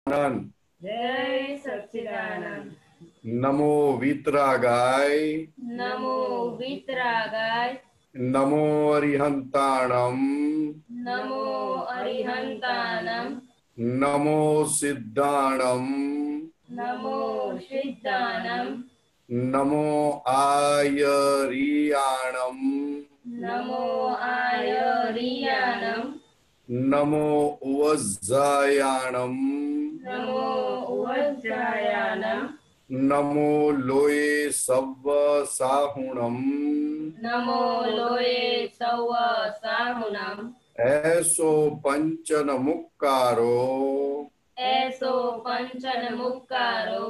સચ્ચિદાનંદ. જય સચ્ચિદાનંદ. નમો વિતરાગાય. નમો વિતરાગાય. નમો અરિહંતાણમ. નમો અરિહંતાનમ. નમો સિદ્ધાણમ. નમો સિદ્ધાનમ. નમો આયરિયાણમ. નમો આયરિયાનમ. નમો ઉવજ્જાયાણમ. નમો ઉવજ્જાયાનમ. નમો લોય સવ્વ સાહુણમ. નમો લોય સૌ સાહુનમ. એસો પંચન મુક્કારો. એસો પંચન મુક્કારો.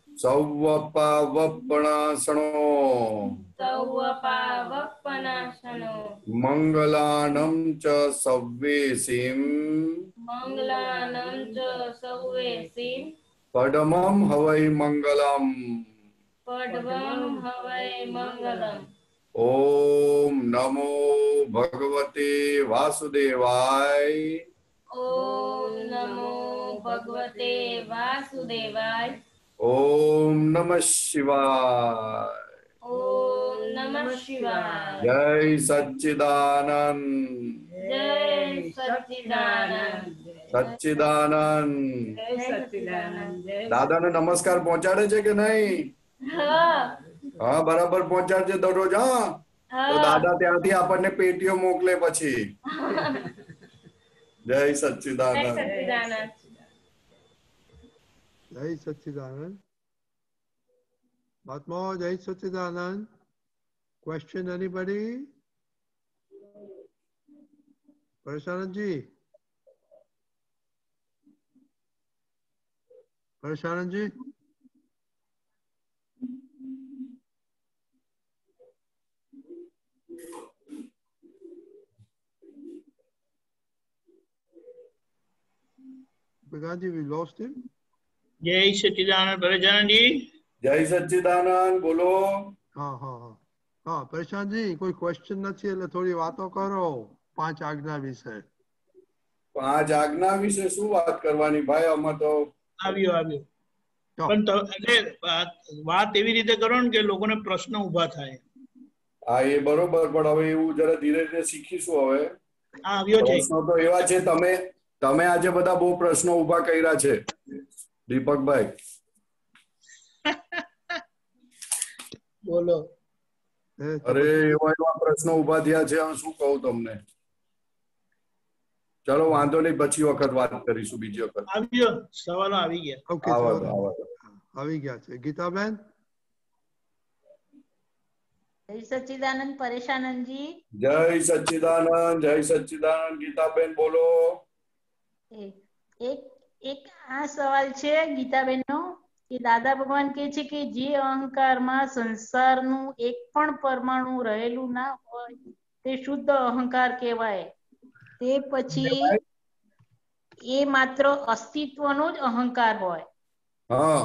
સૌવપાવપણાસણો. સૌ પાવપનાશનો. મંગલાનમ ચ સવ્વેસીમ. મંગલાનં ચ સૌવેસી. પડમમ હવૈ મંગલમ. પડવં હવૈ મંગલમ. ઓમ નમો ભગવતે વાસુદેવાય. ઓમ નમો ભગવતે વાસુદેવાય. ઓમ નમઃ શિવાય. ઓમ નમઃ શિવાય. જય સચ્ચિદાનંદ. જય સચ્ચિદાનંદ. સચ્ચિદાનંદ. જય સચ્ચિદાનંદ. દાદાને નમસ્કાર પહોંચાડે છે કે નહીં? હા હા, બરાબર પહોંચાડજે દરરોજ. હા, તો દાદા ત્યાંથી આપણને પેટીઓ મોકલે પછી. જય જય સચ્ચિદાનંદ. સચ્ચિદાનંદ. જય સચ્ચિદાનંદ. મહાત્મા જય સચ્ચિદાનંદ. Question anybody? Parshananji? Parshananji? Bhagaji, we lost him. જય સચ્ચિદાનંદ પ્રજાનજી. જય સચ્ચિદાનંદ. બોલો. હા, પ્રશાંતજી, કોઈ ક્વેશ્ચન નથી એટલે થોડી વાતો કરો 5 આજ્ઞા વિશે. 5 આજ્ઞા વિશે શું વાત કરવાની ભાઈ? આમાં તો આવ્યો પણ એટલે વાત એવી રીતે કરો ને કે લોકોને પ્રશ્ન ઉભા થાય. હા, એ બરોબર, પણ હવે એવું જરા ધીરે ધીરે શીખીશું. હવે આવ્યો છે. પ્રશ્નો તો એવા છે, તમે આજે બધા બહુ પ્રશ્નો ઉભા કર્યા છે દીપકભાઈ. બોલો. અરે એવા પ્રશ્નો ઉભા થયા છે, શું કહું તમને. ચલો વાંધો નહીં, પછી વખત વાત કરીશું, બીજી વખત. આવ્યો, સવાલો આવી ગયા. ઓકે, આવી ગયા છે. ગીતાબેન? જય સચ્ચિદાનંદ પરેશાનંદજી. જય સચ્ચિદાનંદ. જય સચ્ચિદાનંદ. ગીતાબેન બોલો. એક આ સવાલ છે ગીતાબેનનો કે દાદા ભગવાન કહે છે કે જે અહંકારમાં સંસારનું એક પણ પરમાણુ રહેલું ના હોય તે શુદ્ધ અહંકાર કહેવાય. તે પછી એ માત્ર અસ્તિત્વનો જ અહંકાર હોય. હા,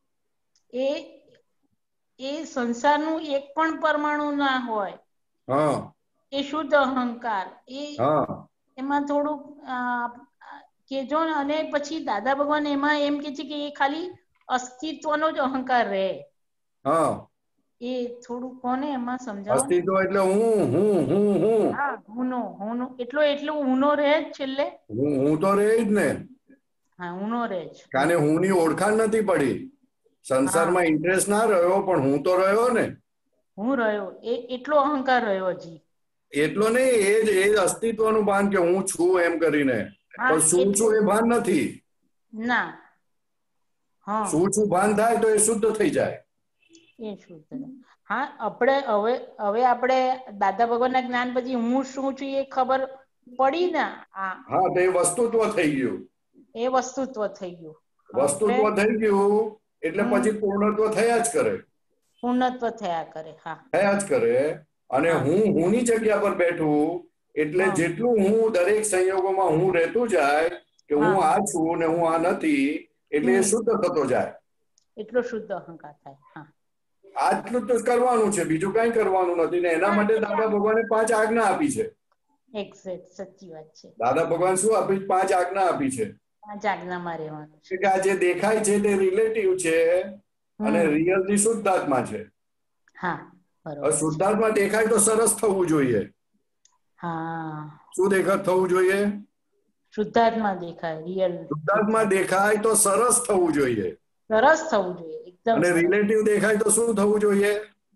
એ સંસારનું એક પણ પરમાણુ ના હોય. હા, એ શુદ્ધ અહંકાર. એમાં થોડુંક કેજો ને. અને પછી દાદા ભગવાન એમાં એમ કે છે કે એ ખાલી અસ્તિત્વનો જ અહંકાર રહે. હા, એ થોડું કોને એમાં સમજાવો. અસ્તિત્વ એટલે હું. હા, હુંનો એટલો હુંનો રહે જ છેલ્લે. હું તો રહે જ ને. હા, હુંનો રહે જ. કારણ હુંની ઓળખાણ નથી પડી. સંસારમાં ઇન્ટરેસ્ટ ના રહ્યો, પણ હું તો રહ્યો ને. હું રહ્યો, એટલો અહંકાર રહ્યો હજી. એટલો નહીં, એ જ અસ્તિત્વનું ભાન કે હું છું એમ કરીને. પણ શું છું એ ભાન નથી. ના, શું છું ભાન થાય તો એ શુદ્ધ થઈ જાય. એ શુદ્ધ. હા, આપણે હવે આપણે દાદા ભગવાનના જ્ઞાન પછી હું શું છું એ ખબર પડી ને. હા, તો એ વસ્તુત્વ થઈ ગયું. એ વસ્તુત્વ થઈ ગયું. વસ્તુત્વ થઈ ગયું એટલે પછી પૂર્ણત્વ થયા જ કરે. પૂર્ણત્વ થયા કરે. હા, થયા જ કરે. અને હુંની જગ્યા પર બેઠું એટલે જેટલું હું દરેક સંયોગોમાં હું રહેતું જાય કે હું આ છું ને હું આ નથી, એટલે એ શુદ્ધ થતો જાય. એટલો શુદ્ધ અહંકાર થાય. હા, આટલું તો કરવાનું છે, બીજું કઈ કરવાનું નથી. ને એના માટે દાદા ભગવાને 5 આજ્ઞા આપી છે. એક્ઝેક્ટ, સાચી વાત છે. દાદા ભગવાન શું આપી? 5 આજ્ઞા આપી છે. પાંચ આજ્ઞામાં રહેવાનું છે. કે આ જે દેખાય છે તે રિલેટિવ છે અને રિયલની શુદ્ધાત્મા છે. હા હવે બરોબર. શુદ્ધાત્મા દેખાય તો સરસ થવું જોઈએ. હા શું થવું જોઈએ? શુદ્ધાત્મા દેખાય, રિયલ શુદ્ધાત્મા દેખાય તો સરસ થવું જોઈએ. સરસ થવું જોઈએ, એકદમ અને સરસ. રિલેટિવ દેખાય તો શું થવું જોઈએ?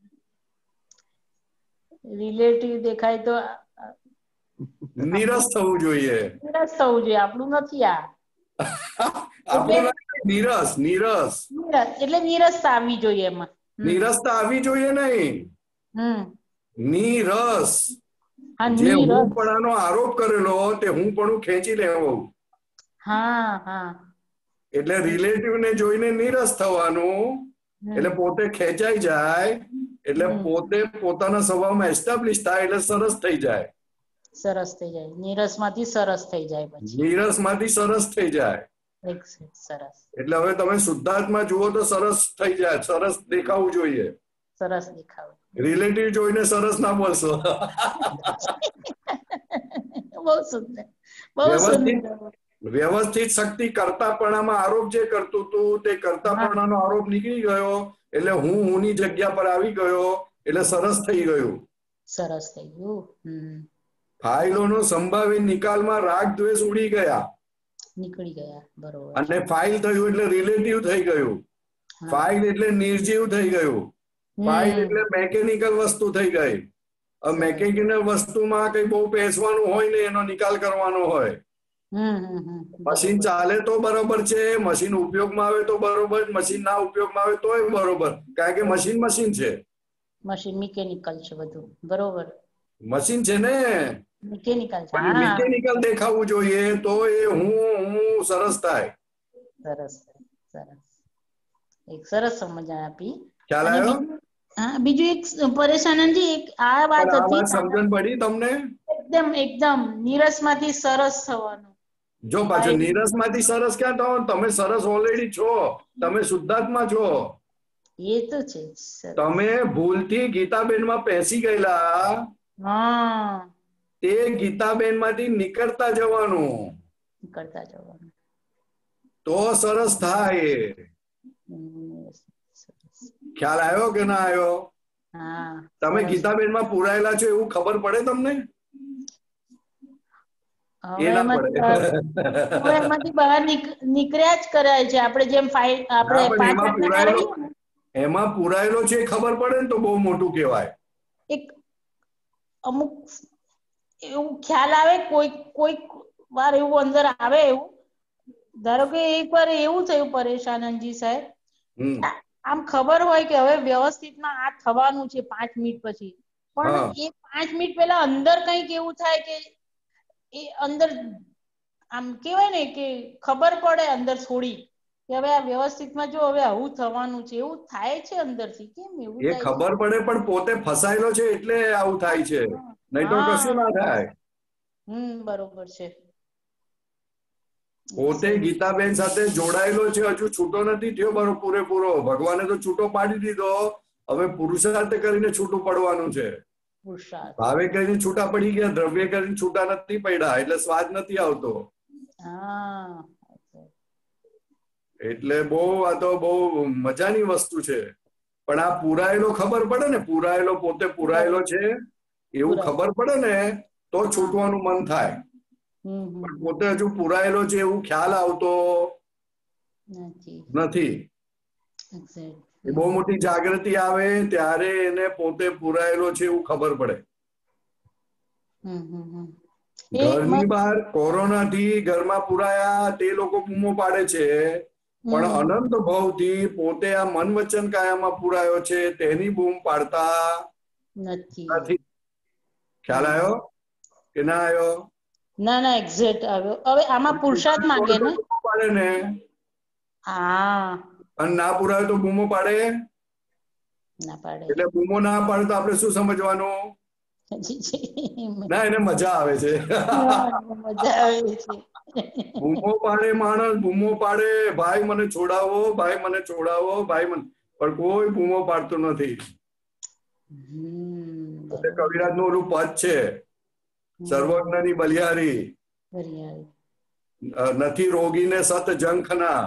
રિલેટિવ દેખાય તો નીરસ થવું જોઈએ. નીરસ થવું જોઈએ. આપણું નથી આ. આપણું નીરસ. નીરસ એટલે નીરસતા આવવી જોઈએ એમાં. નીરસતા આવવી જોઈએ નહીં. નીરસ. હા જે નીરસ. હુંપણાનો આરોપ કરેલો તે હુંપણું ખેંચી લેવું. હા હા. એટલે રિલેટિવ ને જોઈને નીરસ થવાનું. એટલે પોતે ખેંચાઈ જાય એટલે પોતે પોતાના સ્વભાવમાં એસ્ટાબ્લિશ થાય એટલે સરસ થઈ જાય. સરસ થઈ જાય. નીરસ માંથી સરસ થઈ જાય પછી. નીરસ માંથી સરસ થઈ જાય. સરસ. એટલે હવે તમે શુદ્ધાત્મા જુઓ તો સરસ થઈ જાય. સરસ દેખાવું જોઈએ. સરસ દેખાવ. રિલેટિવ જોઈને સરસ ના બોલશો. બહુ સુંદર. બહુ સુંદર. વ્યવસ્થિત શક્તિ કરતાપણામાં આરોપ જે કરતું હતું તે કરતાપણાનો આરોપ નીકળી ગયો એટલે હુંની જગ્યા પર આવી ગયો એટલે સરસ થઈ ગયું. સરસ થઈ ગયું. ફાઇલોનો સંભાવિત નિકાલમાં રાગ દ્વેષ ઉડી ગયા. નીકળી ગયા. બરોબર. અને ફાઇલ થયું એટલે રિલેટિવ થઈ ગયું. ફાઇલ એટલે નિર્જીવ થઈ ગયું. ફાઇલ એટલે મેકેનિકલ વસ્તુ થઈ ગઈ. મેકેનિકલ વસ્તુમાં કઈ બહુ પેસવાનું હોય ને એનો નિકાલ કરવાનો હોય. મશીન ચાલે તો બરોબર છે, મશીન ઉપયોગમાં આવે તો બરોબર, મશીન ના ઉપયોગમાં આવે તોય બરોબર, કારણ કે મશીન છે. મશીન મિકેનિકલ છે બધું. બરોબર. મશીન છે ને મિકેનિકલ છે. મિકેનિકલ દેખાવું જોઈએ તો એ હું સરસ થાય. સરસ સરસ. એક સરસ સમજણ આપી. ખ્યાલ આવ્યો? હા, બીજું એક પરેશાનંદજી એક આ વાત હતી. સમજણ પડી તમને? એકદમ એકદમ નીરસ માંથી સરસ થવાનું. જો પાછું નીરસ માંથી સરસ ક્યાં થવાનું? તમે સરસ ઓલરેડી છો. તમે શુદ્ધાત્મા છો. એ તો છે. તમે ભૂલથી ગીતાબેન માં પેસી ગયેલા. તે ગીતાબેન માંથી નીકળતા જવાનું. તો સરસ થાય. ખ્યાલ આવ્યો કે ના આવ્યો? તમે ગીતાબેન માં પુરાયેલા છો એવું ખબર પડે તમને? એમાંથી બહાર નીકળ્યા જ કરાય છે. આપણે જેમ ફાઇલ આપણે એમાં પુરાયેલો છે ખબર પડે ને તો બહુ મોટું કહેવાય. એક અમુક એવું ખ્યાલ આવે, કોઈક વાર એવું અંદર આવે. એવું ધારો કે એક વાર એવું થયું પરેશાનંદજી સાહેબ, આમ ખબર હોય કે હવે વ્યવસ્થિતમાં આ થવાનું છે 5 મિનિટ પછી, પણ એ 5 મિનિટ પહેલા અંદર કંઈક એવું થાય કે એ અંદર આમ કેવાય ને કે ખબર પડે અંદર થોડી કે હવે આ વ્યવસ્થિતમાં જો હવે આવું થવાનું છે, એવું થાય છે અંદરથી. કેમ એવું થાય? એ ખબર પડે પણ પોતે ફસાયેલો છે એટલે આવું થાય છે, નહીં તો કશું ના થાય. બરોબર છે. પોતે ગીતાબેન સાથે જોડાયેલો છે, હજુ છૂટો નથી થયો પૂરેપૂરો. ભગવાને તો છૂટો પાડી દીધો, હવે પુરુષાર્થ કરીને છૂટું પડવાનું છે. ભાવે કરીને છૂટા પડી ગયા, દ્રવ્ય કરીને છૂટા નથી પડ્યા, એટલે સ્વાદ નથી આવતો. એટલે આ તો બહુ મજાની વસ્તુ છે. પણ આ પુરાયેલો ખબર પડે ને, પુરાયેલો પોતે પુરાયેલો છે એવું ખબર પડે ને તો છૂટવાનું મન થાય. પણ પોતે હજુ પુરાયેલો છે એવું ખ્યાલ આવતો નથી. એ બહુ મોટી જાગૃતિ આવે ત્યારે એને પોતે પુરાયેલો છે એવું ખબર પડે. ઘરની બહાર કોરોનાથી ઘરમાં પુરાયા તે લોકો બૂમો પાડે છે, પણ અનંત ભાવથી પોતે આ મન વચન કાયામાં પુરાયો છે તેની બૂમ પાડતા નથી. ખ્યાલ આવ્યો કે ના આવ્યો? ના એક્ઝેક્ટ આવ્યો. હવે આમાં પુરુષાર્થ માંગે ને પાડે ને, અને ના પુરાયો તો બૂમો પાડે ના પાડે. એટલે બૂમો ના પાડે તો આપણે શું સમજવાનું? ના, એને મજા આવે છે. મજા આવે છે. બૂમો પાડે માણસ, બૂમો પાડે, ભાઈ મને છોડાવો, ભાઈ મને છોડાવો, ભાઈ મને, પણ કોઈ બૂમો પાડતું નથી. એટલે કવિરાજ નું ઓલું પદ છે, સર્વજ્ઞની બલિહારી, નથી રોગીને સત જંખના.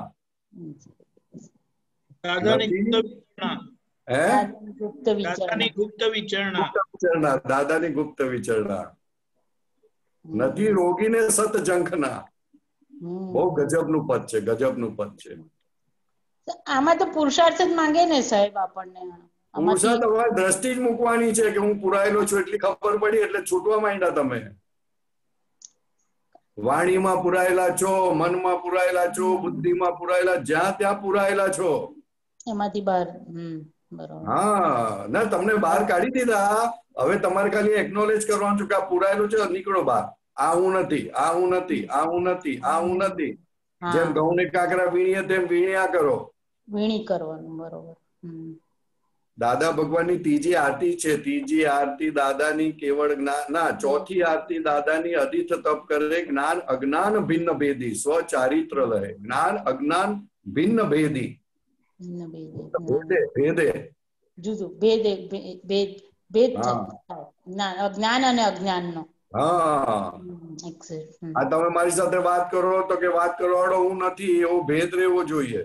દાદાની ગુપ્ત વિચારણા. હે ગુપ્ત વિચારણા. દાદાની ગુપ્ત વિચારણા. વિચારણા, દાદાની ગુપ્ત વિચારણા. નથી રોગીને સત જંખના. બહુ ગજબનું પદ છે, ગજબનું પદ છે. આમાં તો પુરુષાર્થ જ માંગે ને સાહેબ આપણને. પુરુષાર્થ તમારી દ્રષ્ટિ જ મૂકવાની છે કે હું પુરાયેલો છું એટલી ખબર પડી એટલે છૂટવા માંડ્યા તમે. વાણીમાં પુરાયેલા છો, મનમાં પુરાયેલા છો, બુદ્ધિમાં પુરાયેલા, જ્યાં ત્યાં પુરાયેલા છો. એમાંથી બહાર. બરોબર. હા ના, તમને બહાર કાઢી દીધા. હવે તમારે ખાલી એકનોલેજ કરવાનું છે કે આ પુરાયેલું છે, નીકળો બહાર. આ હું નથી, આ હું નથી, આ હું નથી, આ હું નથી. જેમ ઘઉં ને કાકરા વીણીએ તેમ વીણ્યા કરો. વીણી કરવાનું. બરોબર. દાદા ભગવાનની ત્રીજી આરતી છે. ત્રીજી આરતી દાદાની કેવળ જ્ઞાન ના, ચોથી આરતી દાદાની અધિથ તપ કરે, જ્ઞાન અજ્ઞાન ભિન્ન ભેદી, સ્વચારિત્ર લહે. જ્ઞાન અજ્ઞાન ભિન્ન ભેદી. ભેદે જુદું ભેદે ભેદ અજ્ઞાન અને અજ્ઞાન નો. હા, આ તમે મારી સાથે વાત કરો તો કે વાત કરવાડો હું નથી, એવો ભેદ રહેવો જોઈએ.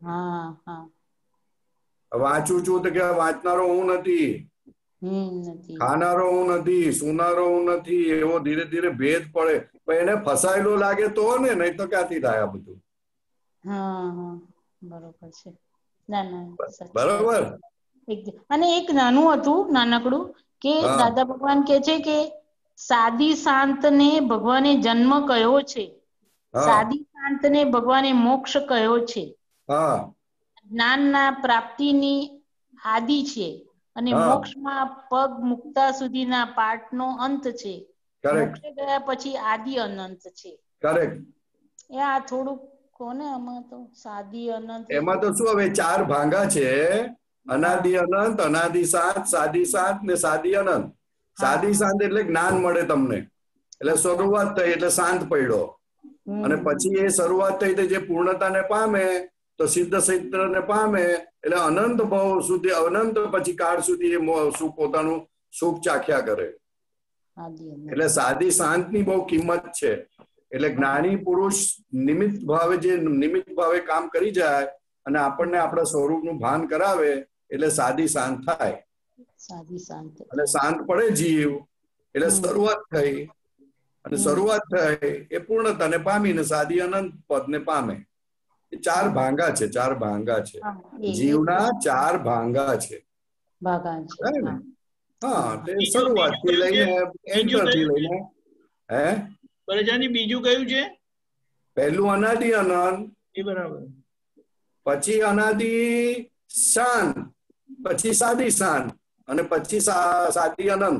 વાંચું છું તો કે વાંચનારો હું નથી, ખાનારો હું નથી, સુનારો હું નથી, એવો ધીરે ધીરે ભેદ પડે. પણ એને ફસાયેલો લાગે તો ને, નહીં તો ક્યાંથી થાય આ બધું. બરોબર છે. ના ના, બરોબર. અને એક નાનું હતું, નાનકડું, કે દાદા ભગવાન કે છે કે સાદી શાંત ને ભગવાને જન્મ કયો છે, સાદી શાંત ને ભગવાને મોક્ષ કયો છે, જ્ઞાનના પ્રાપ્તિની આદિ છે અને મોક્ષમાં પગ મુકતા સુધીના પાઠનો અંત છે, મોક્ષે ગયા પછી આદિ અનંત છે. એ આ થોડુંક કોને આમાં તો સાદી અનંત. એમાં તો શું હવે 4 ભાંગા છે, અનાદિ અનંત, અનાદિ શાંત, સાદી શાંત ને સાદી અનંત. સાદી શાંત એટલે જ્ઞાન મળે તમને, એટલે શરૂઆત થઈ એટલે શાંત પડ્યો, અને પછી એ શરૂઆત થઈ જે પૂર્ણતાને પામે તો સિદ્ધ ક્ષેત્રને પામે, એટલે અનંત ભાવ સુધી, અનંત પછી કાળ સુધી એ સુખ, પોતાનું સુખ ચાખ્યા કરે. એટલે સાદી શાંતની બહુ કિંમત છે. એટલે જ્ઞાની પુરુષ નિમિત્ત ભાવે, જે નિમિત્ત ભાવે કામ કરી જાય અને આપણને આપણા સ્વરૂપનું ભાન કરાવે, એટલે સાદી શાંત થાય. અને શાંત પડે જીવ એટલે શરૂઆત થઈ, અને શરૂઆત થઈ એ પૂર્ણતાને પામીને સાદી અનંત પદને પામે. એ 4 ભાંગા છે, 4 ભાંગા છે જીવના, 4 ભાંગા છે. હા, તે શરૂઆત થી લઈને એન્ટર થી લઈને. હે બરાજાની બીજું કયું છે? પહેલું અનાદિ અનંત, એ બરાબર. પછી અનાદિ શાંત, પછી સાદી શાંત, અને પછી સાદી અનંત.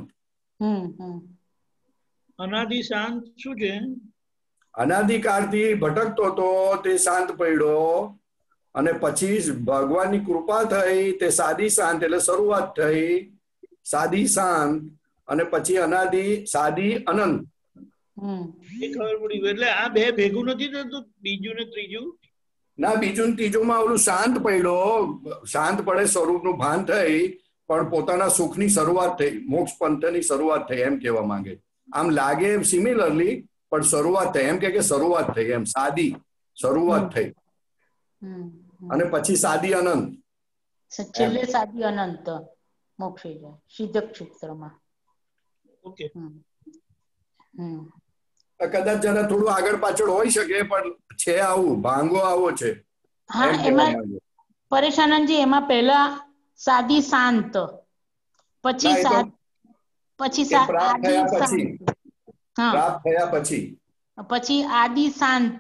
અનાદિ શાંત શું છે? અનાદિકાળથી ભટકતો હતો તે શાંત પડ્યો, અને પછી ભગવાનની કૃપા થઈ તે સાદી શાંત, એટલે શરૂઆત થઈ સાદી શાંત, અને પછી અનાદિ સાદી અનંત. એ ખબર પડી. એટલે આ બે ભેગું નથી થતું, બીજું ને ત્રીજું? ના, બીજું ને ત્રીજું માં ઓલું શાંત પડ્યો, શાંત પડે સ્વરૂપનું ભાન થઈ, પણ પોતાના સુખની શરૂઆત થઈ, મોક્ષ પંથની શરૂઆત થઈ એમ કહેવા માંગે. આમ લાગે એમ સિમિલરલી, પણ શરૂઆત થઈ એમ કે સાદી શરૂઆત થઈ, અને પછી સાદી અનંત, છેલ્લે સાદી અનંત મોક્ષે જાય સિદ્ધ ક્ષેત્રમાં. ઓકે. કદાચ જરા થોડું આગળ પાછળ હોઈ શકે, પણ છે આવું, ભાંગો આવો છે. હા, એમાં પરેશાનંદજી, એમાં પહેલા સાદી શાંત, પછી પછી આદિ શાંત,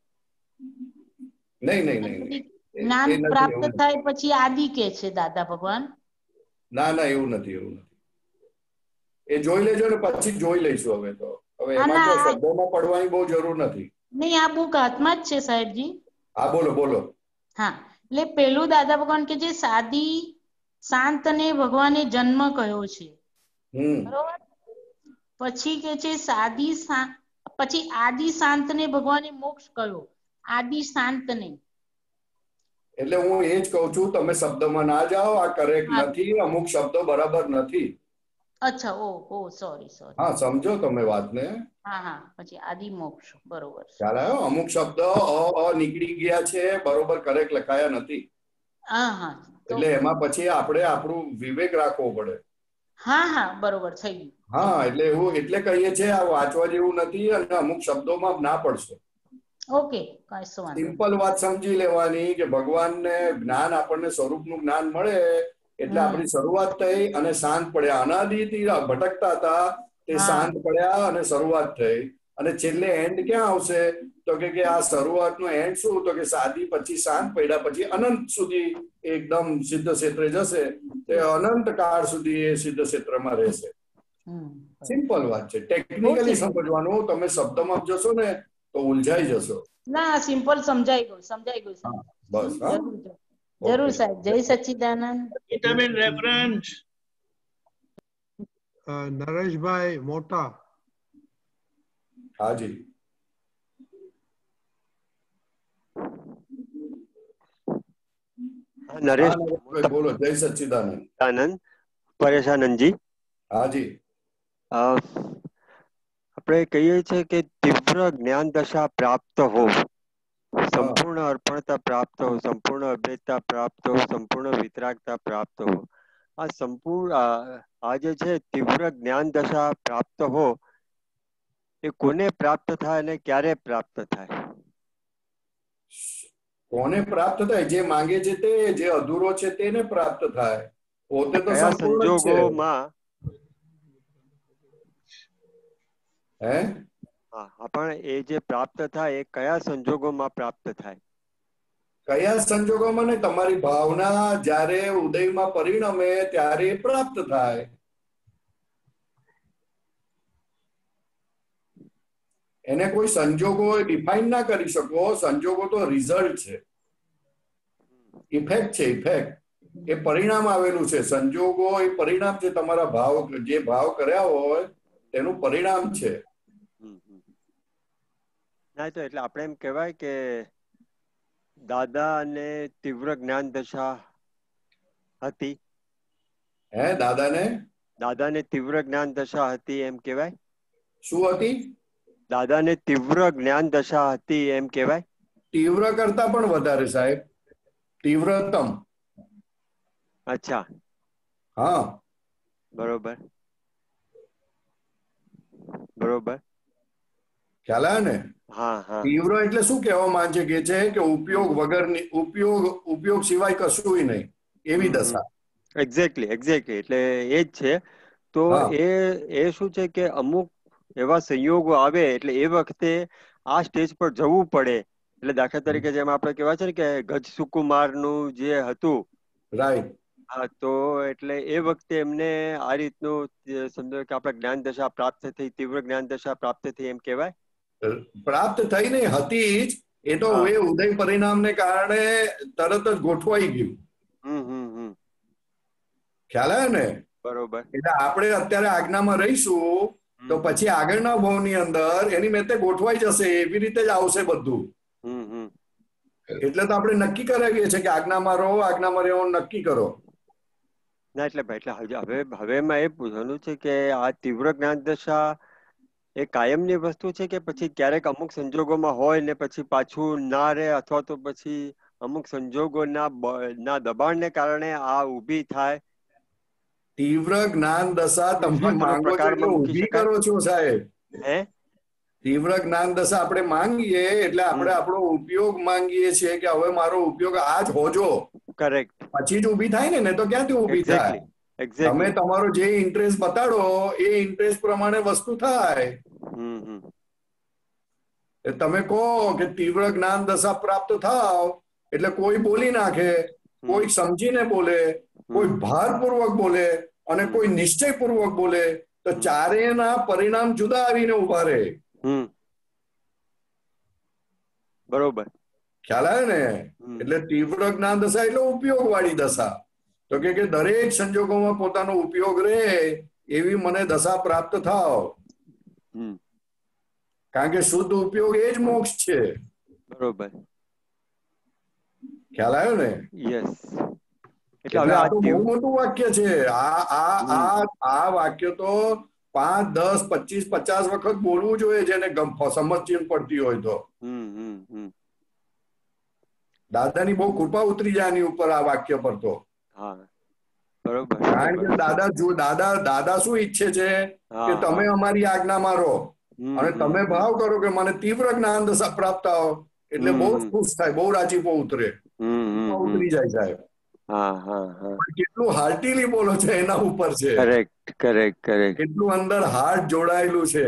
નહીં જ્ઞાન પ્રાપ્ત થાય પછી આદિ કે છે દાદા ભગવાન. ના, એવું નથી, એવું નથી. એ જોઈ લેજો ને પછી જોઈ લઈશું. હવે તો હવે એમાં તો શબ્દોમાં પડવાની બહુ જરૂર નથી. નહીં, આ બુક હાથમાં જ છે સાહેબજી. હા, બોલો. હા, એટલે પેલું દાદા ભગવાન કે જે સાદી શાંત ને ભગવાને જન્મ કયો છે, બરોબર. પછી કે છે પછી આદિ શાંત ને ભગવાને મોક્ષ કયો, આદિ શાંત ને. એટલે હું એ જ કહું છું, તમે શબ્દમાં ના જાઓ, આ કરેક્ટ નથી, અમુક શબ્દો બરાબર નથી. અચ્છા, ઓ સોરી. હા, સમજો તમે વાતને. હા, પછી આદિ મોક્ષ, બરોબર. ખ્યાલ આવ્યો? અમુક શબ્દ અ નીકળી ગયા છે, બરોબર કરેક્ટ લખાયા નથી. હા. એટલે એમાં પછી આપણે આપણું વિવેક રાખવો પડે. હા, બરોબર થઈ ગયું. હા, એટલે એવું એટલે કહીએ છીએ આ વાંચવા જેવું નથી અને અમુક શબ્દોમાં ના પડશો. ઓકે, કશો વાંધો નહીં. સિમ્પલ વાત સમજી લેવાની કે ભગવાનને જ્ઞાન, આપણને સ્વરૂપનું જ્ઞાન મળે એટલે આપણી શરૂઆત થઈ અને શાંત પડ્યા. અનાદિથી ભટકતા હતા તે શાંત પડ્યા અને શરૂઆત થઈ. અને છેલ્લે એન્ડ ક્યાં આવશે? તો કે આ શરૂઆતનો એન્ડ શું? તો કે સાદી પછી શાંત પડ્યા પછી અનંત સુધી એકદમ સિદ્ધ ક્ષેત્રે જશે. તે અનંત કાળ સુધી એ સિદ્ધ ક્ષેત્રમાં રહેશે. સિમ્પલ વાત છે. ટેકનિકલી સમજવાનું. તમે શબ્દમાં જશો ને તો ઉલઝાઈ જશો. ના, સિમ્પલ સમજાઈ ગયું સાહેબ. બસ. જરૂર સાહેબ. જય સચ્ચિદાનંદ. ગીતાબેન રેફરન્સ. નરેશભાઈ મોટા. હાજી. નરેશ બોલો. જય સચ્ચિદાનંદ. આનંદ પરેશાનંદજી. હાજી. આપણે કહીએ છીએ કે તીવ્ર જ્ઞાન દશા પ્રાપ્ત હો, સંપૂર્ણ અર્પણતા પ્રાપ્ત હો, સંપૂર્ણ અભેદતા પ્રાપ્ત હો, સંપૂર્ણ વિતરાગતા પ્રાપ્ત હો. આ સંપૂર્ણ આ જે છે તીવ્ર જ્ઞાન દશા પ્રાપ્ત હો, એ કોને પ્રાપ્ત થાય અને ક્યારે પ્રાપ્ત થાય? કોને પ્રાપ્ત થાય? જે માંગે છે તે, જે અધૂરો છે તેને પ્રાપ્ત થાય. પોતે તો કયા સંપૂર્ણ છે. સંજોગોમાં? પણ એ જે પ્રાપ્ત થાય એ કયા સંજોગોમાં પ્રાપ્ત થાય? કયા સંજોગોમાં ને તમારી ભાવના જ્યારે ઉદયમાં પરિણમે ત્યારે પ્રાપ્ત થાય. એને કોઈ સંજોગો ડિફાઇન ના કરી શકો. સંજોગો તો રિઝલ્ટ છે, ઇફેક્ટ છે. ઇફેક્ટ એ પરિણામ આવેલું છે. સંજોગો એ પરિણામ છે. તમારા ભાવ, જે ભાવ કર્યા હોય તેનું પરિણામ છે. ના, તો એટલે આપણે એમ કહેવાય કે દાદા અને તીવ્ર જ્ઞાન દશા હતી. દાદાને તીવ્ર જ્ઞાન દશા હતી એમ કહેવાય? શું હતી? દાદાને તીવ્ર જ્ઞાન દશા હતી એમ કહેવાય? તીવ્ર કરતા પણ વધારે સાહેબ, તીવ્રતમ. અચ્છા, હા, બરોબર. ખ્યાલ આવે ને? હા. તીવ્ર એટલે શું કહેવા માંગે કે છે કે ઉપયોગ વગરની, ઉપયોગ સિવાય કશું નહીં, એવી દશા. એક્ઝેક્ટલી. એટલે એ જ છે. તો એ શું છે કે અમુક એવા સંયોગો આવે એટલે એ વખતે આ સ્ટેજ પર જવું પડે. એટલે દાખલા તરીકે જેમ આપણે કહેવાય છે ને કે ગજ સુકુમારનું જે હતું, રાઈટ. હા, તો એટલે એ વખતે એમને આ રીતનું સમજો કે આપણે જ્ઞાન દશા પ્રાપ્ત થઈ, તીવ્ર જ્ઞાન દશા પ્રાપ્ત થઈ એમ કહેવાય? પ્રાપ્ત થઈ ને હતી જ. એ તો એ ઉદય પરિણામને કારણે તરત જ ગોઠવાઈ ગયું. ખ્યાલ આવે ને? બરોબર. એટલે આપણે અત્યારે આજ્ઞામાં રહીશું તો પછી આગળના ભાવની અંદર એની મેતે ગોઠવાઈ જશે. એવી રીતે જ આવશે બધું. એટલે તો આપણે નક્કી કરાવીએ છીએ કે આજ્ઞામાં રહો, આજ્ઞામાં રહેવાનું નક્કી કરો. ના, એટલે હવે એમાં એ પૂછવાનું છે કે આ તીવ્ર જ્ઞાન દશા એ કાયમની વસ્તુ છે કે પછી ક્યારેક અમુક સંજોગોમાં હોય ને પછી પાછું ના રહે, અથવા તો પછી અમુક સંજોગોના દબાણને કારણે આ ઊભી થાય? તીવ્ર જ્ઞાન દશા તમે માંગો છો એટલે ઊભી કરો છો સાહેબ. તીવ્ર જ્ઞાન દશા આપણે માંગીએ એટલે આપણે આપણો ઉપયોગ માંગીએ છીએ કે હવે મારો ઉપયોગ આ જ હોજો. કરેક્ટ. પછી જ ઊભી થાય ને, તો ક્યાંથી ઊભી થાય? તમે તમારો જે ઇન્ટરેસ્ટ બતાડો એ ઇન્ટરેસ્ટ પ્રમાણે વસ્તુ થાય. તમે કહો કે તીવ્ર જ્ઞાન દશા પ્રાપ્ત થાવ એટલે કોઈ બોલી નાખે, કોઈ સમજીને બોલે, કોઈ ભારપૂર્વક બોલે અને કોઈ નિશ્ચયપૂર્વક બોલે, તો ચારેયના પરિણામ જુદા આવીને ઉભા રહે. બરોબર. ખ્યાલ આવે ને? એટલે તીવ્ર જ્ઞાન દશા એટલે ઉપયોગ વાળી દશા. તો કે દરેક સંજોગોમાં પોતાનો ઉપયોગ રહે એવી મને દશા પ્રાપ્ત થાવ. કારણ કે શુદ્ધ ઉપયોગ એ જ મોક્ષ છે. બરોબર. ખ્યાલ આવ્યો ને? યસ. એટલે હવે આ તો બહુ મોટું વાક્ય છે. આ વાક્ય તો 5, 10, 25, 50 વખત બોલવું જોઈએ જેને સમજ પડતી હોય તો. દાદાની બહુ કૃપા ઉતરી જાય એની ઉપર આ વાક્ય પર તો. બરોબર. કારણ કે દાદા શું ઈચ્છે છે કે તમે અમારી આજ્ઞામાં રહો અને તમે ભાવ કરો કે મને તીવ્ર જ્ઞાન દશા પ્રાપ્ત થાઓ, એટલે બહુ ખુશ થાય, બહુ રાજીપો ઉતરે, ઉતરી જાય સાહેબ. કેટલું હાર્ટીલી બોલો છે એના ઉપર છે. કરેક્ટ. કેટલું અંદર હાર્ટ જોડાયેલું છે.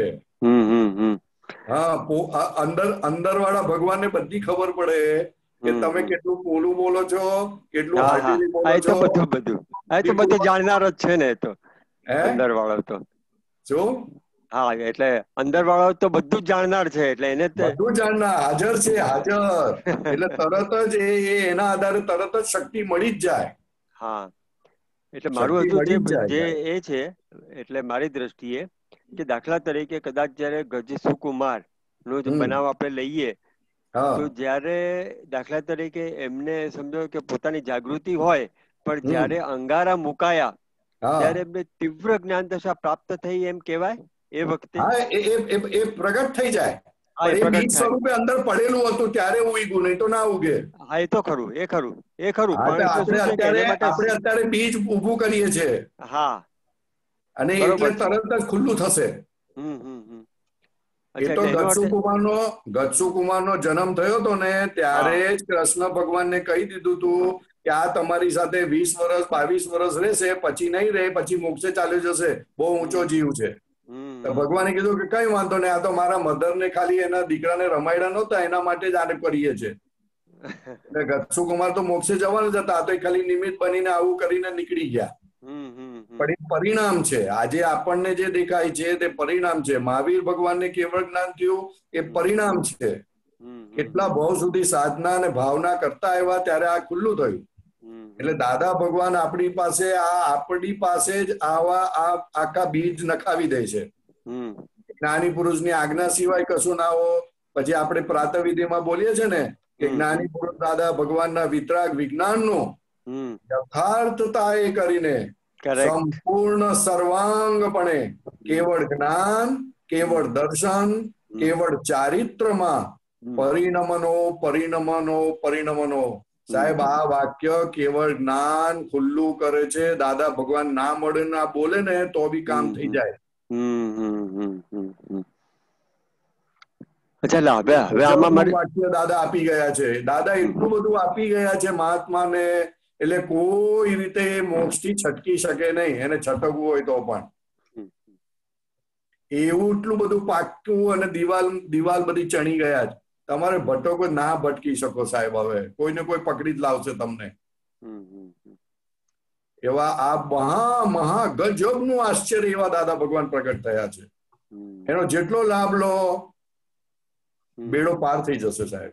અંદર વાળા ભગવાનને બધી ખબર પડે કે તમે કેટલું પોલું બોલો છો, કેટલું હાર્ટીલી બોલો છો. બધું જાણનાર જ છે ને. તો અંદર વાળો તો શું? એટલે અંદર વાળો તો બધું જ જાણનાર છે, એટલે એને બધું જાણનાર હાજર છે, હાજર. એટલે તરત જ એના આધારે તરત જ શક્તિ મળી જ જાય. એટલે મારું હતું જે એ છે, એટલે મારી દ્રષ્ટિએ કે દાખલા તરીકે કદાચ જયારે ગજસુકુમાર નો બનાવ આપણે લઈએ તો જયારે દાખલા તરીકે એમને સમજો કે પોતાની જાગૃતિ હોય, પણ જયારે અંગારા મુકાયા ત્યારે એમને તીવ્ર જ્ઞાન દશા પ્રાપ્ત થઈ એમ કેવાય. એ વખતે એ પ્રગટ થઈ જાય. બીજ સ્વરૂપે અંદર પડેલું હતું ત્યારે ઉગ્યું, નહીં તો ના ઉગે. એ તો ખરું. આપણે અત્યારે બીજ ઉભું કરીએ છીએ. અને એટલે તરત જ ખુલ્લું થશે. એ તો ગજસુકુમારનો જન્મ થયો હતો ને ત્યારે જ કૃષ્ણ ભગવાનને કહી દીધું હતું કે આ તમારી સાથે 20 વર્ષ 22 વર્ષ રહેશે, પછી નહીં રહે, પછી મોક્ષે ચાલ્યો જશે, બહુ ઊંચો જીવ છે. ભગવાને કીધું કે કઈ વાંધો નહીં, આ તો મારા મધર ને ખાલી એના દીકરાને રમાયડા નહોતા એના માટે જ આને કરીએ છે. એટલે ગજસુકુમાર તો મોક્ષે જવાના જ હતા, આ તો ખાલી નિમિત્ત બનીને આવું કરીને નીકળી ગયા. પણ એ પરિણામ છે. આજે આપણને જે દેખાય છે તે પરિણામ છે. મહાવીર ભગવાનને કેવળ જ્ઞાન થયું એ પરિણામ છે. કેટલા ભાવ સુધી સાધના અને ભાવના કરતા આવ્યા ત્યારે આ ખુલ્લું થયું. એટલે દાદા ભગવાન આપણી પાસે જ આવા આખા બીજ નખાવી દે છે. જ્ઞાની પુરુષની આજ્ઞા સિવાય કશું ના હો. પછી આપણે પ્રાતઃવિધિમાં બોલીએ છે ને કે જ્ઞાની પુરુષ દાદા ભગવાનના વિતરાગ વિજ્ઞાનનું યથાર્થતા એ કરીને સંપૂર્ણ સર્વાંગપણે કેવળ જ્ઞાન, કેવળ દર્શન, કેવળ ચારિત્રમાં પરિણમનો. સાહેબ આ વાક્ય કેવળ જ્ઞાન ખુલ્લું કરે છે. દાદા ભગવાન ના મળે ના બોલે ને તો બી કામ થઈ જાય. વાક્ય દાદા આપી ગયા છે. દાદા એટલું બધું આપી ગયા છે મહાત્માને, એટલે કોઈ રીતે મોક્ષ થી છટકી શકે નહીં. એને છટકવું હોય તો પણ એવું એટલું બધું પાક્કું અને દિવાલ બધી ચણી ગયા છે. તમારે ભટકો ના ભટકી શકો સાહેબ. હવે કોઈને કોઈ પકડી જ લાવશે તમને. એવા આ મહા ગજબ નું આશ્ચર્ય એવા દાદા ભગવાન પ્રગટ થયા છે. એનો જેટલો લાભ લો બેડો પાર થઈ જશે સાહેબ.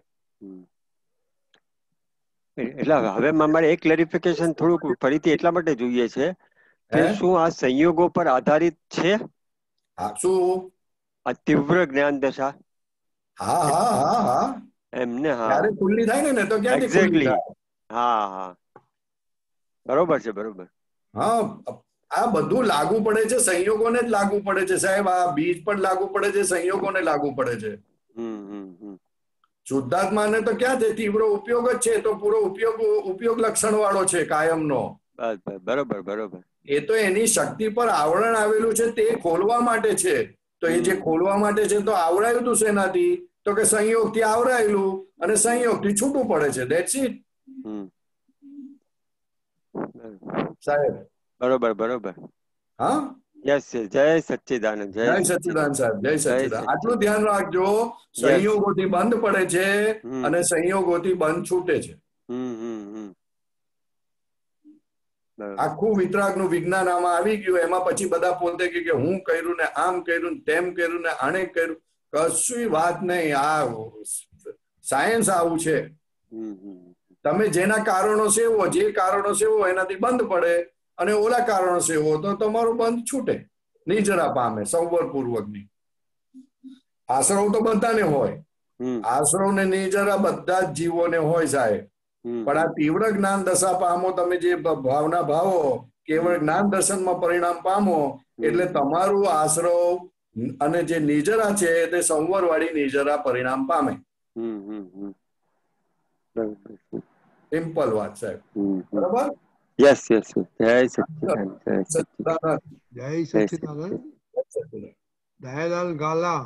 એટલે હવે મારે એક ક્લેરિફિકેશન થોડુંક ફરીથી એટલા માટે જોઈએ છે કે શું આ સંયોગો પર આધારિત છે? શું આ તીવ્ર જ્ઞાન દશા? એમને ક્યારે ખુલ્લી થાય ને તો ક્યાંથી એક્ઝેક્ટલી. બરોબર છે. આ બધું લાગુ પડે છે, સંયોગોને જ લાગુ પડે છે સાહેબ. આ બીજ પણ લાગુ પડે છે, સંયોગોને લાગુ પડે છે. શુદ્ધાત્માને તો ક્યાં છે? તીવ્ર ઉપયોગ જ છે. તો પૂરો ઉપયોગ લક્ષણ વાળો છે કાયમનો. બરોબર. એ તો એની શક્તિ પર આવરણ આવેલું છે, તે ખોલવા માટે છે. તો એ જે ખોલવા માટે છે તો આવરાયું તું શેનાથી? તો કે સંયોગ થી આવરાયેલું અને સંયોગ થી છૂટું પડે છે. ધેટ્સ ઇટ સાહેબ. બરોબર. યસ. જય સચ્ચિદાનંદ. જય સચ્ચિદાનંદ સાહેબ. જય સચ્ચિદાનંદ. આટલું ધ્યાન રાખજો, સંયોગોથી બંધ પડે છે અને સંયોગોથી બંધ છૂટે છે. આખું વિતરાગનું વિજ્ઞાન આમાં આવી ગયું. એમાં પછી બધા પોતે કે હું કર્યું ને આમ કર્યું ને તેમ કર્યું ને આને કર્યું. કશું વાત નહીં. આ સાયન્સ આવું છે. તમે જેના કારણો સેવો, જે કારણો સેવો એનાથી બંધ પડે અને ઓલા કારણો સેવો તો તમારો બંધ છૂટે, નિજરા પામે સંવર પૂર્વકની. આશ્રવ તો બધાને હોય. આશ્રવ ને નિજરા બધા જ જીવોને હોય સાહેબ. પણ આ તીવ્ર જ્ઞાન દશા પામો, તમે જે ભાવના ભાવો કેવળ જ્ઞાન દર્શનમાં પરિણામ પામો એટલે તમારું આશ્રવ અને જે નિજરા છે તે સંવર વાળી નિજરા પરિણામ પામે. સિમ્પલ વાત સાહેબ. બરાબર? Yes yes. જય સચ્ચિદાનંદ. જય સચ્ચિદાનંદ. દયાલાલ ગાલા.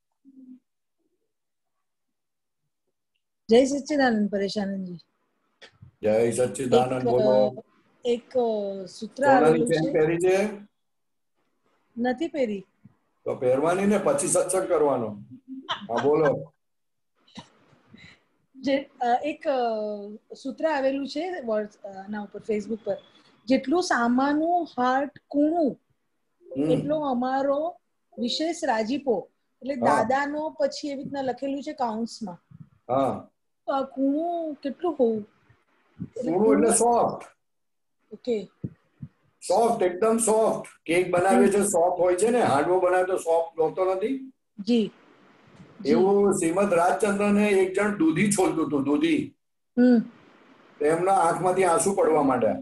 જય સચ્ચિદાનંદ પરેશાનંદજી. જય સચ્ચિદાનંદ. બોલો. એક સૂત્ર આવેલું ચેન છે. પહેરી છે? નથી પહેરી. તો પહેરવાની ને, પછી સત્સંગ કરવાનો. હા બોલો. જે એક સૂત્ર આવેલું છે ના ઉપર ફેસબુક પર, જેટલું સામાનું હાર્ટ કૂણું એટલો અમારો વિશેષ રાજીપો. એટલે દાદાનો પછી એવી રીતના લખેલું છે કાઉન્ટ્સમાં. હા. તો આ કૂણું કેટલું હોવું? કૂણું એટલે સોફ્ટ. ઓકે. સોફ્ટ, એકદમ સોફ્ટ. કેક બનાવે છે સોફ્ટ હોય છે ને, હાંડવો બનાવે તો સોફ્ટ હોતો નથી. જી. એવું શ્રીમદ રાજચંદ્ર ને એક જણ દૂધી છોલતું હતું, દૂધી. એમના આંખમાંથી આંસુ પડવા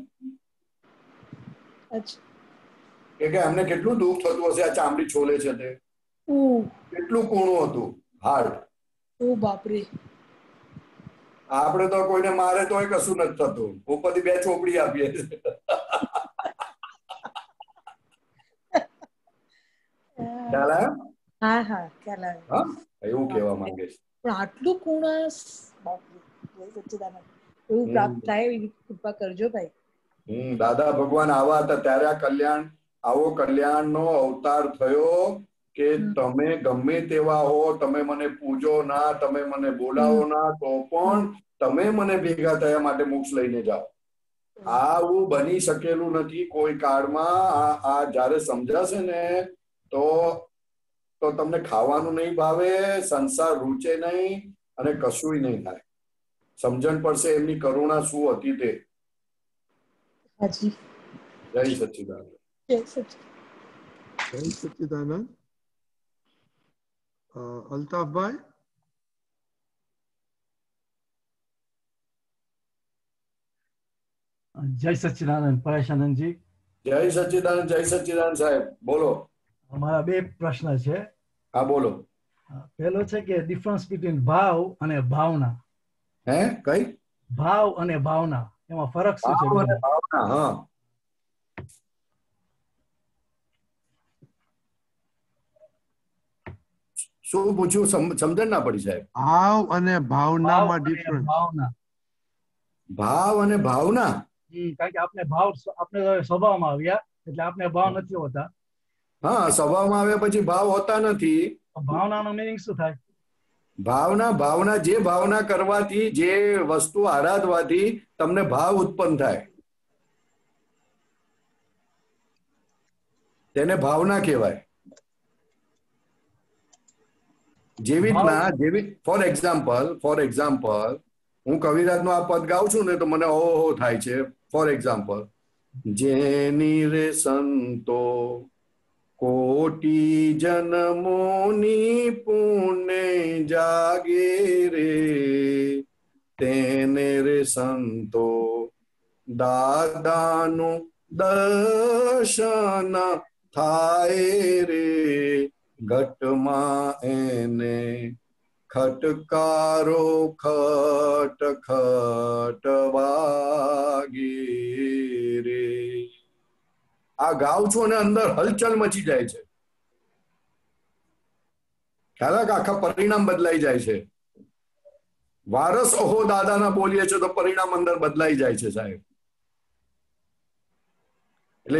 માંડ્યા કે એમને કેટલું દુઃખ થતું હશે આ ચામડી છોલે છે તે. કેટલું કૂણું હતું હાર્ટ. ઓ બાપરે. આપણે તો કોઈને મારે તોય કશું નથી થતું, ઉપરથી 2 ચોપડી આપીએ. ખ્યાલ આવ્યો? હા હા ખ્યાલ આવ્યો. એવું કહેવા માંગે છે. પણ આટલું કુણસ સચ્ચિદાનંદ એવું પ્રાપ્ત થાય એવી કૃપા કરજો ભાઈ. દાદા ભગવાન આવા હતા ત્યારે આ કલ્યાણ, આવો કલ્યાણનો અવતાર થયો કે તમે ગમે તેવા હો, તમે મને પૂજો ના, તમે મને બોલાવો ના, તો પણ તમે મને ભેગા થયા માટે મોક્ષ લઈને જાઓ. આવું બની શકેલું નથી કોઈ કાળમાં. આ જયારે સમજાશે ને તો તમને ખાવાનું નહીં ભાવે, સંસાર રૂચે નહીં અને કશું નહીં થાય. સમજણ પડશે એમની કરુણા શું હતી તે. જય સચ્ચિદાનંદ. જય સચ્ચિદાનંદ. અલ્તાફભાઈ. જય સચ્ચિદાનંદ પરેશાનંદજી. જય સચ્ચિદાનંદ. જય સચ્ચિદાનંદ સાહેબ બોલો. અમારા 2 પ્રશ્ન છે. હા બોલો. પહેલો છે કે ડિફરન્સ બિટવીન ભાવ અને ભાવના. હે કઈ? ભાવ અને ભાવના, એમાં ફરક શું છે? ભાવના. હા. શું પૂછ્યું? સમજણ ના પડી સાહેબ. ભાવ અને ભાવનામાં ડિફરન્સ. ભાવ અને ભાવના. કારણ કે આપણે ભાવ આપણે સ્વભાવમાં આવ્યા એટલે આપણે ભાવ નથી હોતા. હા, સ્વભાવમાં આવ્યા પછી ભાવ હોતા નથી. ભાવનાનો મીનિંગ શું થાય? ભાવના જે ભાવના કરવાથી, જે વસ્તુ આરાધવાથી તમને ભાવ ઉત્પન્ન થાય તેને ભાવના કહેવાય. જેવી ફોર એક્ઝામ્પલ હું કવિરાજનો આ પદ ગાઉં છું ને તો મને ઓહો થાય છે. ફોર એક્ઝામ્પલ, જેની રે સંતો કોટી જન્મોની પુણ્ય જાગે રે, તેને રે સંતો દાદાનું દર્શન થાય રે, ઘટમાં એને ખટકારો ખટ ખટ વાગે રે. આ ગાઉં છું અને અંદર હલચલ મચી જાય છે. ખ્યાલ કે આખા પરિણામ બદલાઈ જાય છે. વારસ ઓહો દાદાના બોલીએ છે તો પરિણામ અંદર બદલાઈ જાય છે સાહેબ. એટલે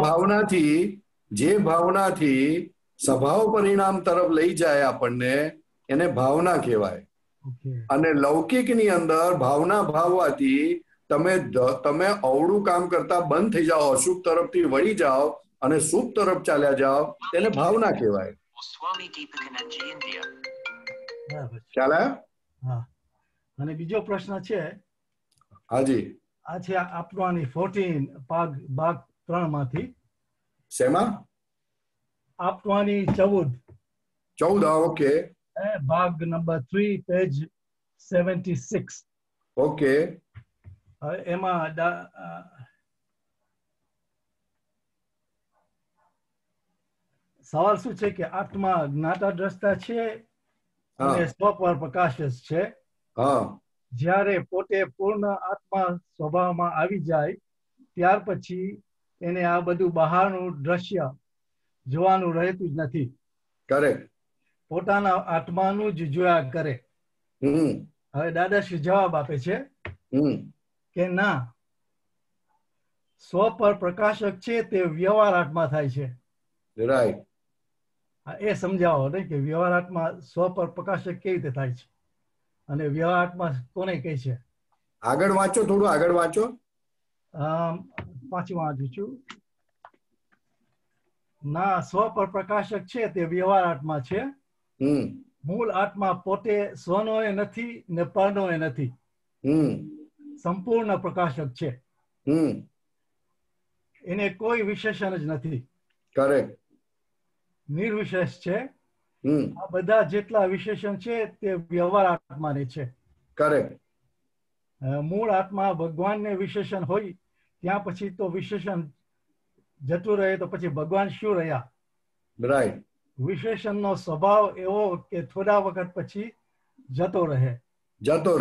જે ભાવનાથી સ્વભાવ પરિણામ તરફ લઈ જાય આપણને એને ભાવના કહેવાય. અને લૌકિકની અંદર ભાવના ભાવવાથી તમે અવળું કામ કરતા બંધ થઈ જાઓ, અશુભ તરફથી વળી જાઓ અને શુભ તરફ ચાલ્યા જાઓ, તેને ભાવના કહેવાય. ખ્યાલ આવ્યો? હા. અને બીજો પ્રશ્ન છે. હાજી. આ છે આપવાની 14 ભાગ 3 માંથી. શેમાં? આપવાની 14. ઓકે. ભાગ નંબર 3 પેજ 76. ઓકે. હવે એમાં સવાલ શું છે કે આત્મા જ્ઞાતા દ્રષ્ટા છે અને સ્વ પર પ્રકાશ છે. જ્યારે પોતે પૂર્ણ આત્મા સ્વભાવમાં આવી જાય ત્યાર પછી એને આ બધું બહારનું દ્રશ્ય જોવાનું રહેતું જ નથી. કરેક્ટ. પોતાના આત્માનું જ જોયા કરે. હવે દાદાશ્રી જવાબ આપે છે કે ના, સ્વ પર પ્રકાશક છે તે વ્યવહાર આત્મા થાય છે. રાઈટ. એ સમજાવો ને કે વ્યવહાર આત્મા સ્વ પર પ્રકાશક કેવી રીતે થાય છે અને વ્યવહાર આત્મા કોને કહે છે. આગળ વાંચો, થોડું આગળ વાંચો. પાછી વાંચું છું. ના, સ્વ પર પ્રકાશક છે તે વ્યવહાર આત્મા છે. મૂળ આત્મા પોતે સ્વનો એ નથી ને પરનો એ નથી. સંપૂર્ણ પ્રકાશક છે. એને કોઈ વિશેષણ જ નથી. કરેક્ટ. નિર્વિશેષ છે. આ બધા જેટલા વિશેષણ છે તે વ્યવહાર આત્માને છે. કરેક્ટ. મૂળ આત્મા ભગવાનને વિશેષણ હોય ત્યાં પછી તો વિશેષણ જતું રહે તો પછી ભગવાન શું રહ્યા. રાઈટ. વિશેષણનો સ્વભાવ એવો કે થોડા વખત પછી જતો રહે. તો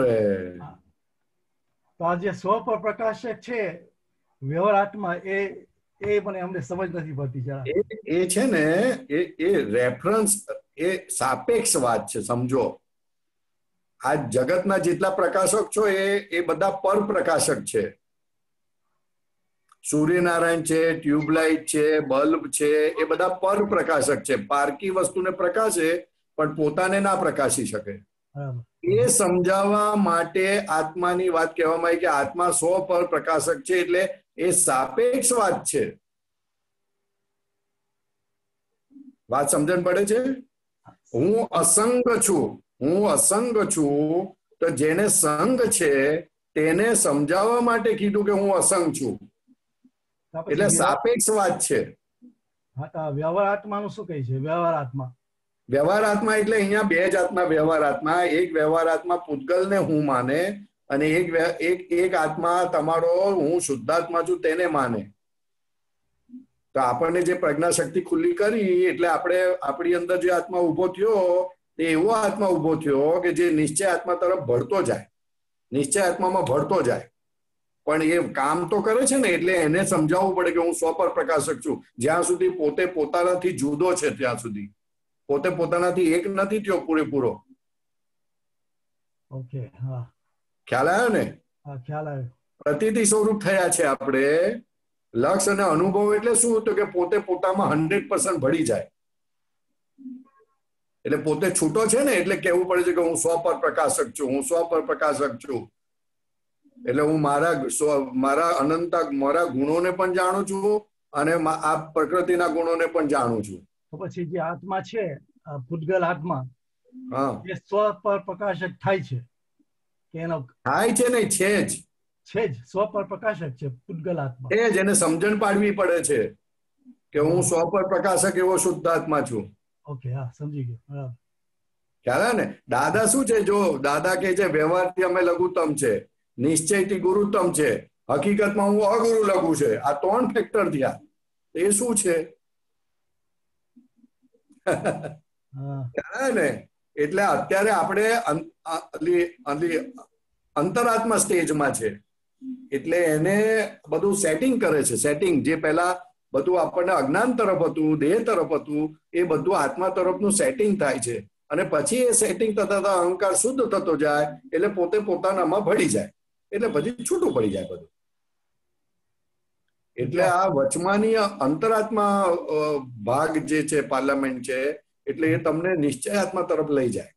આ જે સ્વ પર પ્રકાશક છે વ્યવહાર આત્મા એ મને અમને સમજ નથી પડતી જરા. એ છે ને એ રેફરન્સ, એ સાપેક્ષ વાત છે, સમજો. આ જગતના જેટલા પ્રકાશક છો એ બધા પર પ્રકાશક છે. સૂર્યનારાયણ છે, ટ્યુબલાઇટ છે, બલ્બ છે, એ બધા પર પ્રકાશક છે. પારકી વસ્તુને પ્રકાશે પણ પોતાને ના પ્રકાશી શકે. એ સમજાવવા માટે આત્માની વાત કહેવામાં આવી કે આત્મા સ્વ પર પ્રકાશક છે. એટલે એ સાપેક્ષ વાત છે. વાત સમજણ પડે છે? હું અસંગ છું, તો જેને સંગ છે તેને સમજાવવા માટે કીધું કે હું અસંગ છું. એટલે સાપેક્ષ વાત છે. વ્યવહાર આત્માનું શું કહે છે? વ્યવહાર આત્મા એટલે અહીંયા બે જાતના વ્યવહાર આત્મા. એક વ્યવહાર આત્મા પૂતગલને હું માને અને એક આત્મા તમારો હું શુદ્ધાત્મા છું તેને માને. તો આપણને જે પ્રજ્ઞા શક્તિ ખુલ્લી કરી એટલે આપણી અંદર જે આત્મા ઉભો થયો તે એવો આત્મા ઉભો થયો કે જે નિશ્ચય આત્મા તરફ ભળતો જાય, નિશ્ચય આત્મામાં ભળતો જાય. પણ એ કામ તો કરે છે ને, એટલે એને સમજાવવું પડે કે હું સ્વ પર પ્રકાશક છું. જ્યાં સુધી પોતે પોતાનાથી જુદો છે ત્યાં સુધી, પોતે પોતાનાથી એક નથી થયો પૂરેપૂરો. ઓકે, હા, ખ્યાલ આવ્યો ને? ખ્યાલ આવ્યો. પ્રતીતિ સ્વરૂપ થયા છે આપણે. લક્ષ અને અનુભવ એટલે શું? તો કે પોતે પોતામાં 100% ભળી જાય. એટલે પોતે છૂટો છે ને, એટલે કહેવું પડે છે કે હું સ્વ પર પ્રકાશક છું, હું સ્વ પર પ્રકાશક છું. એટલે હું મારા અનંત મારા ગુણોને પણ જાણું છું અને આ પ્રકૃતિના ગુણોને પણ જાણું છું. તો પછી જે આત્મા છે, પૂતગલ આત્મા, એ સ્વ પર પ્રકાશક થાય છે કે એનો થાય છે ને? છે જ સ્વ પર પ્રકાશક છે પૂતગલ આત્મા. એ જ એને સમજણ પાડવી પડે છે કે હું સ્વ પર પ્રકાશક એવો શુદ્ધ આત્મા છું. ઓકે, હા, સમજી ગયો. બરાબર. ખ્યાલ આવે ને? દાદા શું છે? જો દાદા કે છે વ્યવહારથી અમે લઘુત્તમ છે, નિશ્ચયથી ગુરુત્તમ છે, હકીકતમાં હું અગુરુ લઘુ છે. આ 3 ફેક્ટર થયા. એ શું છે? ને એટલે અત્યારે આપણે અંતરાત્મા સ્ટેજમાં છે. એટલે એને બધું સેટિંગ કરે છે. સેટિંગ જે પહેલા બધું આપણને અજ્ઞાન તરફ હતું, દેહ તરફ હતું, એ બધું આત્મા તરફનું સેટિંગ થાય છે. અને પછી એ સેટિંગ થતા અહંકાર શુદ્ધ થતો જાય એટલે પોતે પોતાનામાં ભળી જાય. એટલે પછી છૂટું પડી જાય બધું. એટલે આ વચમાની અંતરાત્મા ભાગ જે છે, પાર્લામેન્ટ છે, એટલે એ તમને નિશ્ચય આત્મા તરફ લઈ જાય.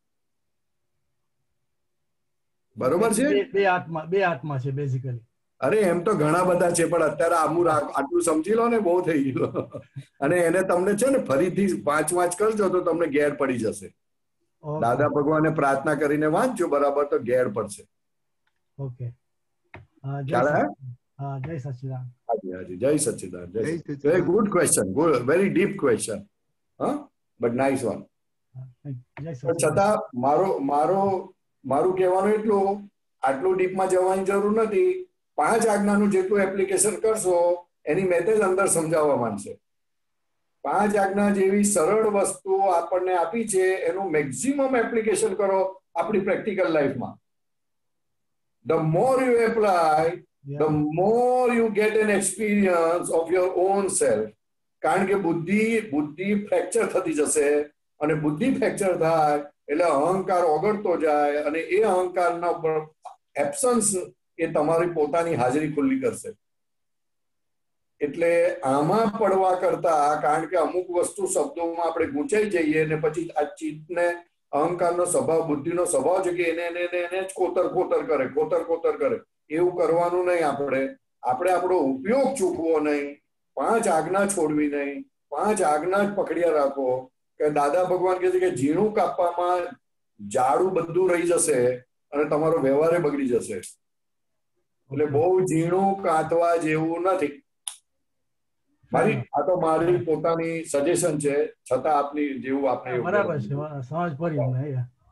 બરોબર છે? બે આત્મા છે બેઝિકલી. અરે એમ તો ઘણા બધા છે, પણ અત્યારે આટલું સમજી લો ને, બહુ થઈ ગયું. અને એને તમને છે ને ફરીથી વાંચ કરજો તો તમને ઘેર પડી જશે. દાદા ભગવાને પ્રાર્થના કરીને વાંચજો બરાબર, તો ઘેર પડશે. ઓકે, જય સચિદાન. હાજી, જય Sachchidanand. Very good question, very deep question. But nice one. છતાં મારું કહેવાનું એટલું, આટલું ડીપમાં જવાની જરૂર નથી. 5 આજ્ઞાનું જેટલું એપ્લિકેશન કરશો એની મેથડ અંદર સમજાવવા માંડશે. 5 આજ્ઞા જેવી સરળ વસ્તુઓ આપણને આપી છે એનું મેક્સિમમ એપ્લિકેશન કરો આપણી પ્રેક્ટિકલ લાઈફમાં. The more you apply, the more you get an experience of your own self. કારણ કે બુદ્ધિ ફ્રેક્ચર થતી જશે અને બુદ્ધિ ફ્રેક્ચર થાય એટલે અહંકાર ઓગળતો જાય અને એ અહંકારના એબ્સન્સ એ તમારી પોતાની હાજરી ખુલ્લી કરશે. એટલે આમાં પડવા કરતા, કારણ કે અમુક વસ્તુ શબ્દોમાં આપણે ગૂંચાઈ જઈએ ને પછી આ ચિત્તને અહંકારનો સ્વભાવ, બુદ્ધિનો સ્વભાવ છે કે એને જ કોતર કરે. એવું કરવાનું નહીં. આપણે આપણો ઉપયોગ ચૂકવો નહીં. 5 આજ્ઞા છોડવી નહીં. 5 આજ્ઞા જ પકડ્યા રાખો. કે દાદા ભગવાન કહે છે કે ઝીણું કાપવામાં જાડું બધું રહી જશે અને તમારો વ્યવહાર બગડી જશે. એટલે બહુ ઝીણું કાંતવા જેવું નથી. આ તો મારી પોતાની સજેશન છે, છતાં આપની જેવું આપણે બરાબર છે, સમજ પડી મને.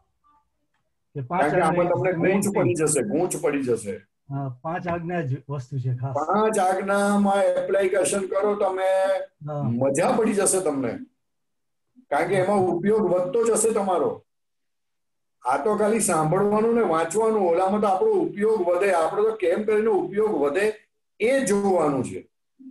આમાં તમને ગૂંચ પડી જશે. 5 આજ્ઞા જ વસ્તુ છે ખાસ. 5 આજ્ઞામાં એપ્લિકેશન કરો તમે, મજા પડી જશે તમને. કારણ કે એમાં ઉપયોગ વધતો જશે તમારો. આ તો ખાલી સાંભળવાનું ને વાંચવાનું, ઓલામાં તો આપણો ઉપયોગ વધે. આપણો તો કેમ કરીને ઉપયોગ વધે એ જોવાનું છે.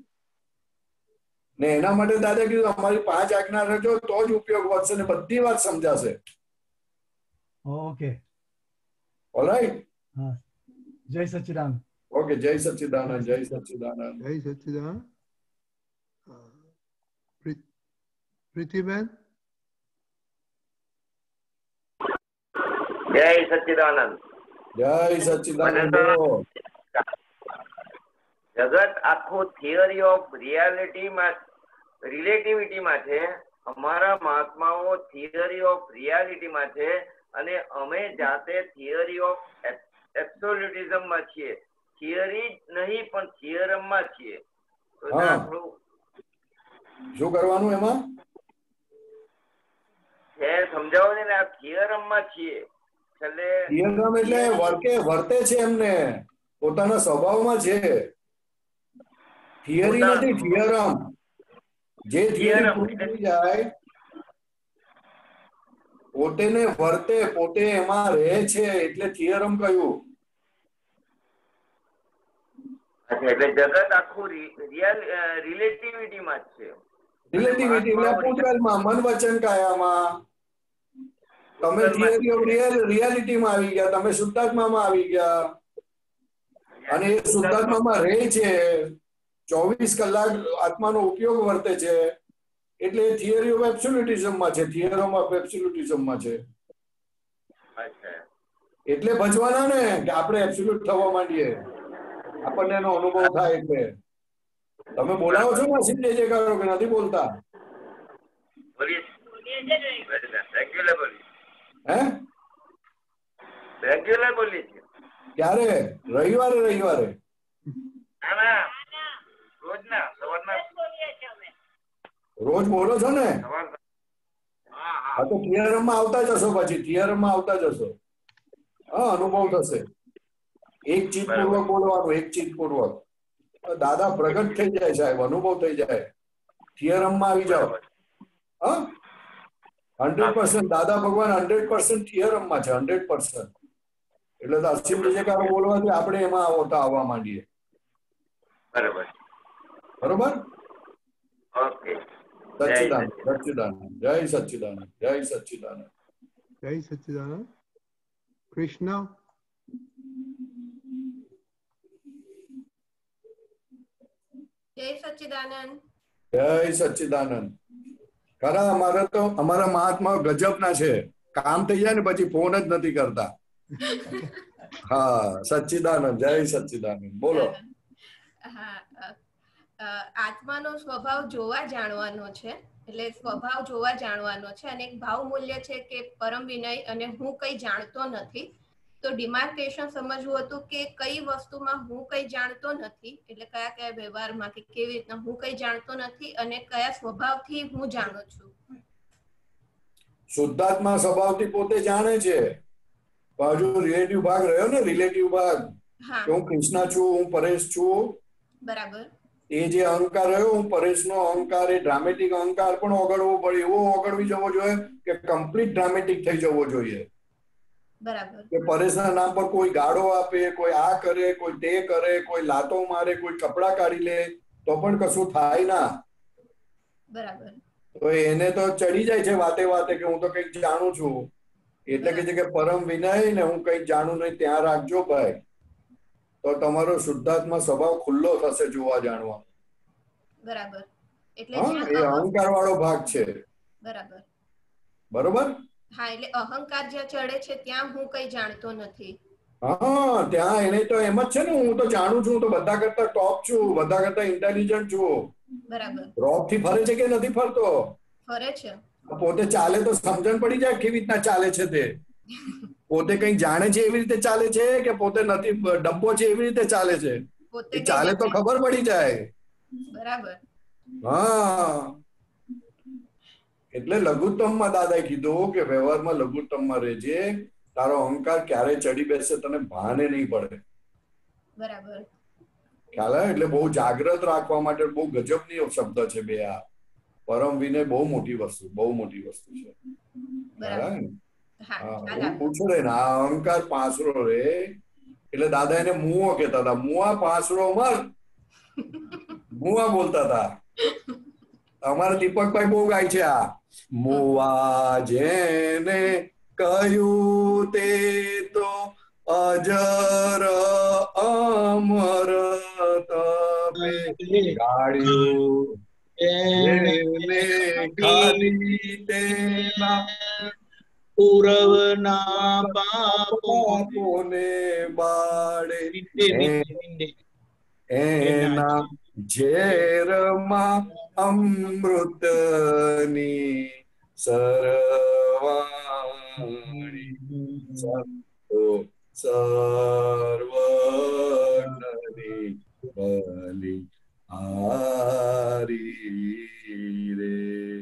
ને એના માટે દાદા કીધું અમારી 5 આજ્ઞા રચો તો જ ઉપયોગ વધશે ને બધી વાત સમજાશે. Okay, all right. જય સચ્ચિદાનંદ. ઓકે, જય સચ્ચિદાનંદ. જય સચ્ચિદાનંદ. જય સચ્ચિદાનંદ. પ્રીતિબેન. જય સચ્ચિદાનંદ. જય સચ્ચિદાનંદ. જગત આખું થિયરી ઓફ રિલેટિવિટીમાં છે. અમારા મહાત્માઓ થિયરી ઓફ રિયાલિટીમાં છે અને અમે જાતે થિયરી ઓફ એબ્સોલ્યુટિઝમમાં છીએ. થિયરી નહીં પણ થિયરમમાં છીએ. શું કરવાનું એમાં સમજાવો ને. આ થિયરમમાં છીએ. થિયરમ એટલે વર્તે છે, એમને પોતાના સ્વભાવમાં છે. થિયરી નથી, થિયરમ. જે થિયરી પૂરી થઈ જાય, પોતે ને વર્તે, પોતે એમાં રહે છે એટલે થિયરમ કહ્યું. એટલે જગત આખું રિલેટિવિટીમાં જ છે. રિલેટિવિટી એટલે પૂતગલમાં, મન વચન કાયામાં. તમે થિયરી ઓફ રિયાલિટીમાં આવી ગયા, તમે શુદ્ધાત્મામાં આવી ગયા અને એ શુદ્ધાત્મામાં રહે છે. 24 કલાક આત્માનો ઉપયોગ વર્તે છે એટલે થિયરી ઓફ એબ્સોલ્યુટિઝમમાં છે, થિયરમ ઓફ એબ્સોલ્યુટિઝમમાં છે. એટલે ભજવાના ને કે આપણે એબ્સોલ્યુટ થવા માંડીએ, આપણને એનો અનુભવ થાય. એટલે તમે બોલાવો છો ને સિદ્ધે જે કરો કે નથી બોલતા? રેગ્યુલર બોલીએ છીએ. ક્યારે? રવિવારે રોજ બોલો છો ને? હા, તો થિયરમ માં આવતા જશો. પછી થિયરમ માં આવતા જશો. હા, અનુભવ થશે. એક ચિત્ત પૂર્વક બોલવાનું, એક ચિત્ત પૂર્વક. દાદા પ્રગટ થઈ જાય સાહેબ, અનુભવ થઈ જાય. થિયરમ માં આવી જાઓ. હા, 100%. દાદા ભગવાન 100% થિયરમ માં છે, 100%. એટલે તો અસીમ વિજયકારો બોલવાથી આપણે એમાં આવવા માંડીએ. બરોબર. ઓકે. સચ્ચિદાનંદ. જય સચ્ચિદાનંદ. જય સચ્ચિદાનંદ. જય સચ્ચિદાનંદ. કૃષ્ણ. જય સચ્ચિદાનંદ. જય સચ્ચિદાનંદ. ખરા અમારા મહાત્મા ગજબના છે. કામ થઈ જાય ને પછી ફોન જ નથી કરતા. હા, સચ્ચિદાનંદ. જય સચ્ચિદાનંદ. બોલો. આત્માનો સ્વભાવ જોવા જાણવાનો છે. એટલે સ્વભાવ જોવા જાણવાનો છે અને એક ભાવ મૂલ્ય છે કે પરમ વિનય અને હું કઈ જાણતો નથી. તો ડિમાર્કેશન સમજવું હતું કે કઈ વસ્તુમાં હું કઈ જાણતો નથી, એટલે કયા કયા વ્યવહારમાં કે કેવી રીતના હું કઈ જાણતો નથી અને કયા સ્વભાવથી હું જાણું છું. શુદ્ધાત્મા સ્વભાવથી પોતે જાણે છે. હજુ રિલેટિવ ભાગ રહ્યો ને, રિલેટિવ ભાગ કે હું કૃષ્ણ છું, હું પરેશ છું. બરાબર. એ જે અહંકાર રહ્યો, હું પરેશનો અહંકાર, એ ડ્રામેટિક અહંકાર પણ ઓગળવો પડે. એવો ઓગળવી જવો જોઈએ કે કમ્પ્લીટ ડ્રામેટિક થઈ જવો જોઈએ. બરાબર. કે પરેશના નામ પર કોઈ ગાળો આપે, કોઈ આ કરે, કોઈ તે કરે, કોઈ લાતો મારે, કોઈ કપડા કાઢી લે, તો પણ કશું થાય ના. બરાબર. તો એને તો ચડી જાય છે વાતે વાતે કે હું તો કઈક જાણું છું. એટલે કે છે કે પરમ વિનય ને હું કઈક જાણું નહીં ત્યાં રાખજો ભાઈ. તો તમારો શુદ્ધાત્મા સ્વભાવ ખુલ્લો થશે જોવા જાણવા. બરાબર. એટલે એ અહંકાર વાળો ભાગ છે. બરાબર. બરોબર. હા, એટલે અહંકાર જ્યાં ચડે છે ત્યાં હું કઈ જાણતો નથી. હા, ત્યાં એને તો એમ જ છે ને, હું તો જાણું છું, હું તો બધા કરતા ટોપ છું, બધા કરતા ઇન્ટેલિજન્ટ છું. બરાબર. રોપ થી ફરે છે કે નથી ફરતો? ફરે છે. પોતે ચાલે તો સમજણ પડી જાય કેવી રીતના ચાલે છે તે. પોતે કઈ જાણે છે એવી રીતે ચાલે છે કે પોતે નથી ડબ્બો છે એવી રીતે ચાલે છે? એ ચાલે તો ખબર પડી જાય. બરાબર. હા, એટલે લઘુત્તમમાં દાદાએ કીધું કે વ્યવહારમાં લઘુત્તમમાં રહેજે. તારો અહંકાર ક્યારે ચડી બેસે તને ભાને નહીં પડે. બરાબર. ખ્યાલ આવે? એટલે બહુ જાગ્રત રાખવા માટે બહુ ગજબની શબ્દ છે બે આ. પરમ વિનય બહુ મોટી વસ્તુ, બહુ મોટી વસ્તુ છે. ખ્યાલ આવે ને? હા, પૂછો રે ને, આ અહંકાર પાંસરો રે. એટલે દાદા એને મુઓ કહેતા હતા. મુઆ પાંસરો મર, મુઆ બોલતા હતા. અમારા દીપકભાઈ બહુ ગાય છે આ. મુઆ જેને કહ્યું તે તો અજર અમર તપે ગાળ્યું એને ખાલી તેના પૂરવના પાપોને બાળે એના ઝેરમાં અમૃતની સરવાણી સર્વનરી બલિ હારી રે.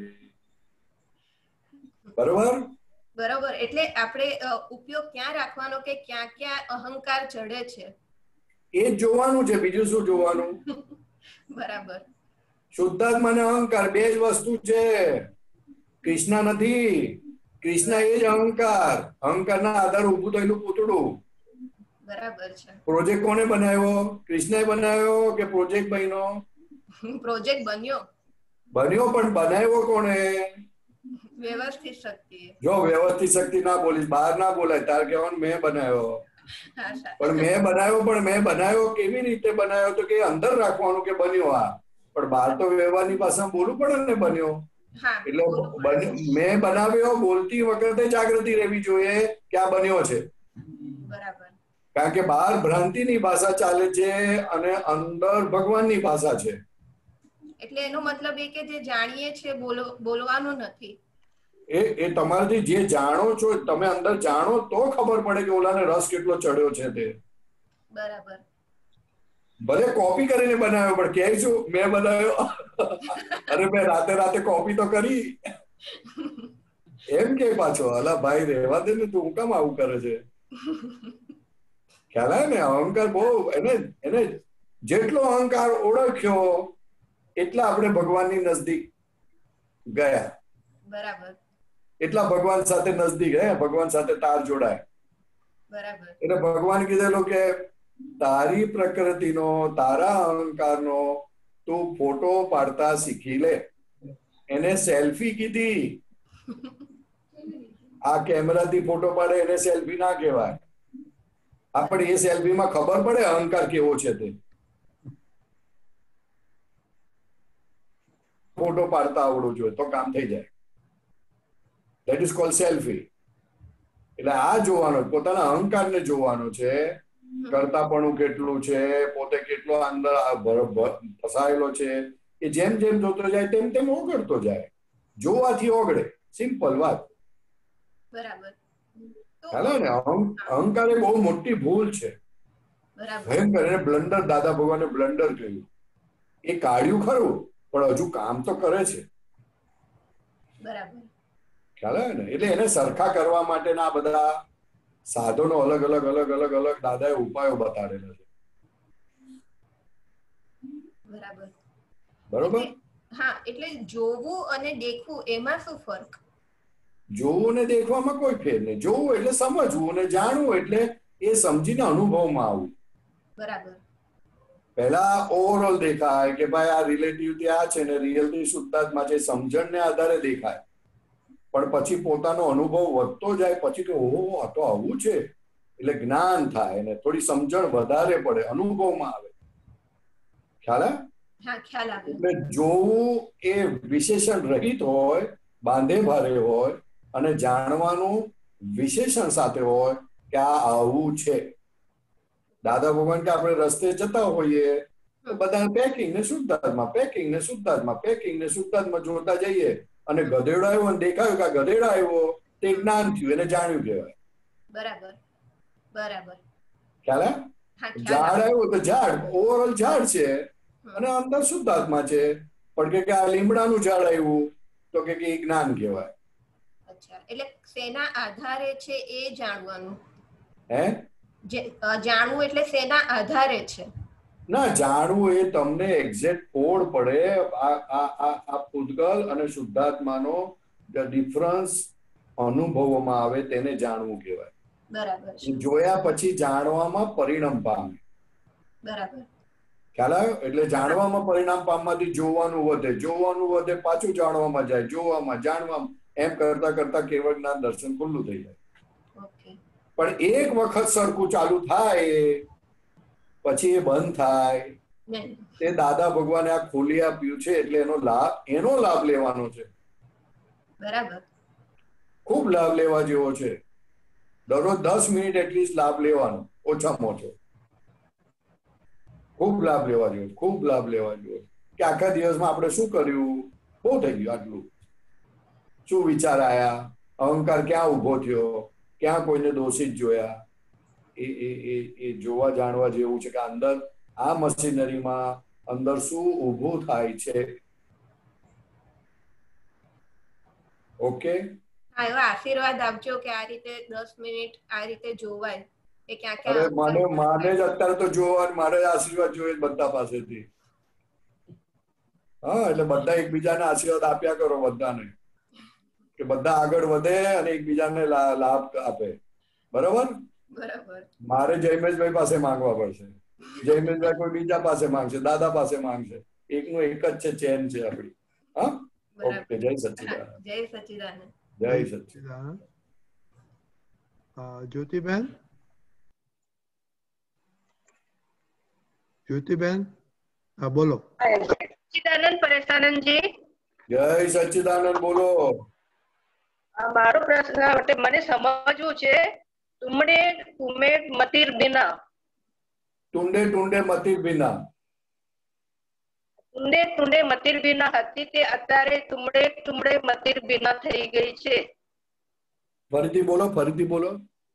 બરોબર. બરોબર. એટલે આપણે ઉપયોગ ક્યાં રાખવાનો કે ક્યાં ક્યાં અહંકાર ચડે છે એ જોવાનું છે. બીજું શું જોવાનું? બરાબર. શુદ્ધાત્મા અને અહંકાર બે જ વસ્તુ છે. કૃષ્ણ નથી. કૃષ્ણ એ જ અહંકાર. અહંકારના આધારે ઉભું થયેલું પૂતળું. બરાબર છે. પ્રોજેક્ટ કોને બનાવ્યો? કૃષ્ણએ બનાવ્યો કે પ્રોજેક્ટ બન્યો? પ્રોજેક્ટ બન્યો. બન્યો પણ બનાવ્યો કોને? વ્યવસ્થિત શક્તિ. જો વ્યવસ્થિત શક્તિ ના બોલીશ, બહાર ના બોલાય. તાર કહેવાનું મેં બનાવ્યો. પણ મેં બનાવ્યો કેવી રીતે બનાવ્યો? તો કે અંદર રાખવાનું કે બન્યો આ. પણ બહાર તો વ્યવહારની ભાષામાં બોલવું પડે ને બન્યો. એટલે મેં બનાવ્યો બોલતી વખતે જાગૃતિ રહેવી જોઈએ કે આ બન્યો છે. બરાબર. કારણ કે બહાર ભ્રાંતિની ભાષા ચાલે છે અને અંદર ભગવાનની ભાષા છે. એટલે એનો મતલબ એ કે જે જાણીએ છે બોલવાનું નથી. એ તમારાથી જે જાણો છો, તમે અંદર જાણો તો ખબર પડે કે ઓલાને રસ કેટલો ચડ્યો છે તે. બરાબર. ભલે કોપી કરીને બનાવ્યો પણ કહે છું મેં બનાવ્યો. અરે મેં રાતે કોપી તો કરી એમ કે પાછો અલા ભાઈ રહેવા દે ને, તું કામ આવું કરે છે? ખ્યાલ આવે ને? અહંકાર બહુ એને જેટલો અહંકાર ઓળખ્યો એટલા આપણે ભગવાનની નજદીક ગયા. બરાબર. એટલા ભગવાન સાથે નજદીક હે, ભગવાન સાથે તાર જોડાય. બરાબર. એટલે ભગવાન કીધેલું કે તારી પ્રકૃતિનો, તારા અહંકારનો તું ફોટો પાડતા શીખી લે. એને સેલ્ફી કીધી. આ કેમેરાથી ફોટો પાડે એને સેલ્ફી ના કહેવાય. આપણે એ સેલ્ફીમાં ખબર પડે અહંકાર કેવો છે તે. ફોટો પાડતા આવડવું જોઈએ તો કામ થઈ જાય. That is called selfie. એટલે આ જોવાનો, પોતાના અહંકારને જોવાનો છે. કરતાપણું કેટલું છે, પોતે કેટલો અંદર ફસાયેલો છે. એ જેમ જેમ જોતો જાય તેમ તેમ ઓગળતો જાય. જોવાથી ઓગળે, સિમ્પલ વાત. બરાબર. ચાલો ને? અહંકાર એ બહુ મોટી ભૂલ છે. ભયંકર. એને બ્લન્ડર, દાદા ભગવાને બ્લન્ડર કહ્યું. એ કાઢ્યું ખરું પણ હજુ કામ તો કરે છે. બરાબર. ખ્યાલ આવે ને? એટલે એને સરખા કરવા માટેના બધા સાધનો અલગ અલગ અલગ અલગ અલગ દાદાએ ઉપાયો બતાડેલા છે. બરાબર. બરોબર. હા, એટલે જોવું અને દેખવું એમાં શું ફરક? જોવું ને દેખવામાં કોઈ ફેર નહીં. જોવું એટલે સમજવું અને જાણવું એટલે એ સમજીને અનુભવમાં આવવું. બરાબર. પહેલા ઓવરઓલ દેખાય કે ભાઈ આ રિલેટિવિટી આ છે ને રિયલથી શુદ્ધાત્મા છે, સમજણને આધારે દેખાય. પણ પછી પોતાનો અનુભવ વધતો જાય પછી કે ઓહો આ તો આવું છે એટલે જ્ઞાન થાય ને થોડી સમજણ વધારે પડે, અનુભવમાં આવે. ખ્યાલ આવે? હા, ખ્યાલ આવે. એટલે જોવું એ વિશેષણ રહિત હોય, બાંધે ભારે હોય, અને જાણવાનું વિશેષણ સાથે હોય કે આ આવું છે. દાદા ભગવાન કે આપણે રસ્તે જતા હોઈએ તો બધા પેકિંગ ને શુદ્ધાત્મા, પેકિંગ ને શુદ્ધાત્મા, પેકિંગ ને શુદ્ધાત્મા જોતા જઈએ અને ગધેડો આવ્યો અને દેખાયું કે આ ગધેડો આવ્યો તે જ્ઞાન થયું, એને જાણ્યું કહેવાય. બરાબર. બરાબર. ખ્યાલ આવે? ઝાડ આવ્યું તો ઝાડ ઓવરઓલ ઝાડ છે અને અંદર શુદ્ધાત્મા છે, પણ કે આ લીમડાનું ઝાડ આવ્યું તો કે એ જ્ઞાન કહેવાય. અચ્છા, એટલે શેના આધારે છે એ જાણવાનું? હે? જાણવું એટલે શેના આધારે છે? ના, જાણવું એ તમને એક્ઝેક્ટ કોડ પડે. આ પૂતગલ અને શુદ્ધાત્માનો ડિફરન્સ અનુભવવામાં આવે તેને જાણવું કહેવાય. બરાબર. જોયા પછી જાણવામાં પરિણામ પામે. બરાબર. ખ્યાલ આવ્યો? એટલે જાણવામાં પરિણામ પામવાથી જોવાનું વધે, જોવાનું વધે પાછું જાણવામાં જાય, જોવામાં જાણવામાં, એમ કરતા કરતા કેવળ જ્ઞાન દર્શન ખુલ્લું થઈ જાય. પણ એક વખત સરખું ચાલુ થાય પછી એ બંધ થાય. તે દાદા ભગવાને આ ખોલી આપ્યું છે એટલે એનો લાભ લેવાનો છે. બરાબર. ખૂબ લાભ લેવા જેવો છે. દરરોજ 10 મિનિટ એટલીસ્ટ લાભ લેવાનો, ઓછામાં ઓછો. ખૂબ લાભ લેવા જેવો, ખૂબ લાભ લેવા જેવો કે આખા દિવસમાં આપણે શું કર્યું, બહુ થઈ ગયું આટલું. શું વિચાર આયા, અહંકાર ક્યાં ઉભો થયો, ક્યાં કોઈને દોષિત જોયા, એ જોવા જાણવા જેવું છે કે અંદર આ મશીનરીમાં અંદર શું ઊભું થાય છે. ઓકે, એવા આશીર્વાદ આપજો કે આ રીતે 10 મિનિટ આ રીતે જોવાય કે ક્યાં અરે માને જ અત્યારે તો જોવા, મારે આશીર્વાદ જોઈએ બધા પાસેથી. હા, એટલે બધા એકબીજાને આશીર્વાદ આપ્યા કરો બધાને, કે બધા આગળ વધે અને એકબીજાને લાભ આપે. બરોબર? બરાબર. મારે જયમેશભાઈ પાસે માંગવા પડશે, જયમેશભાઈ કોઈ બીજા પાસે માંગશે, દાદા પાસે માંગશે. એકનું એક જ છે, ચેન છે આપણી. હા, ઓકે. જય સચ્ચિદાનંદ. જય સચ્ચિદાનંદ. જય સચ્ચિદાનંદ. જ્યોતિબેન, જ્યોતિબેન, હા બોલો. સચ્ચિદાનંદ પરેશાનંદજી. જય સચ્ચિદાનંદ, બોલો. મારો પ્રશ્ન મને સમજવું છે, તુમડે તુમે મતિર બિના. ટુંડે ટુંડે મતિર બિના. તુંડે તુંડે મતિર બિના હતી તે અત્યારે તુમડે તુમડે મતિર બિના થઈ ગઈ છે. ફરીથી બોલો, ફરીથી બોલો.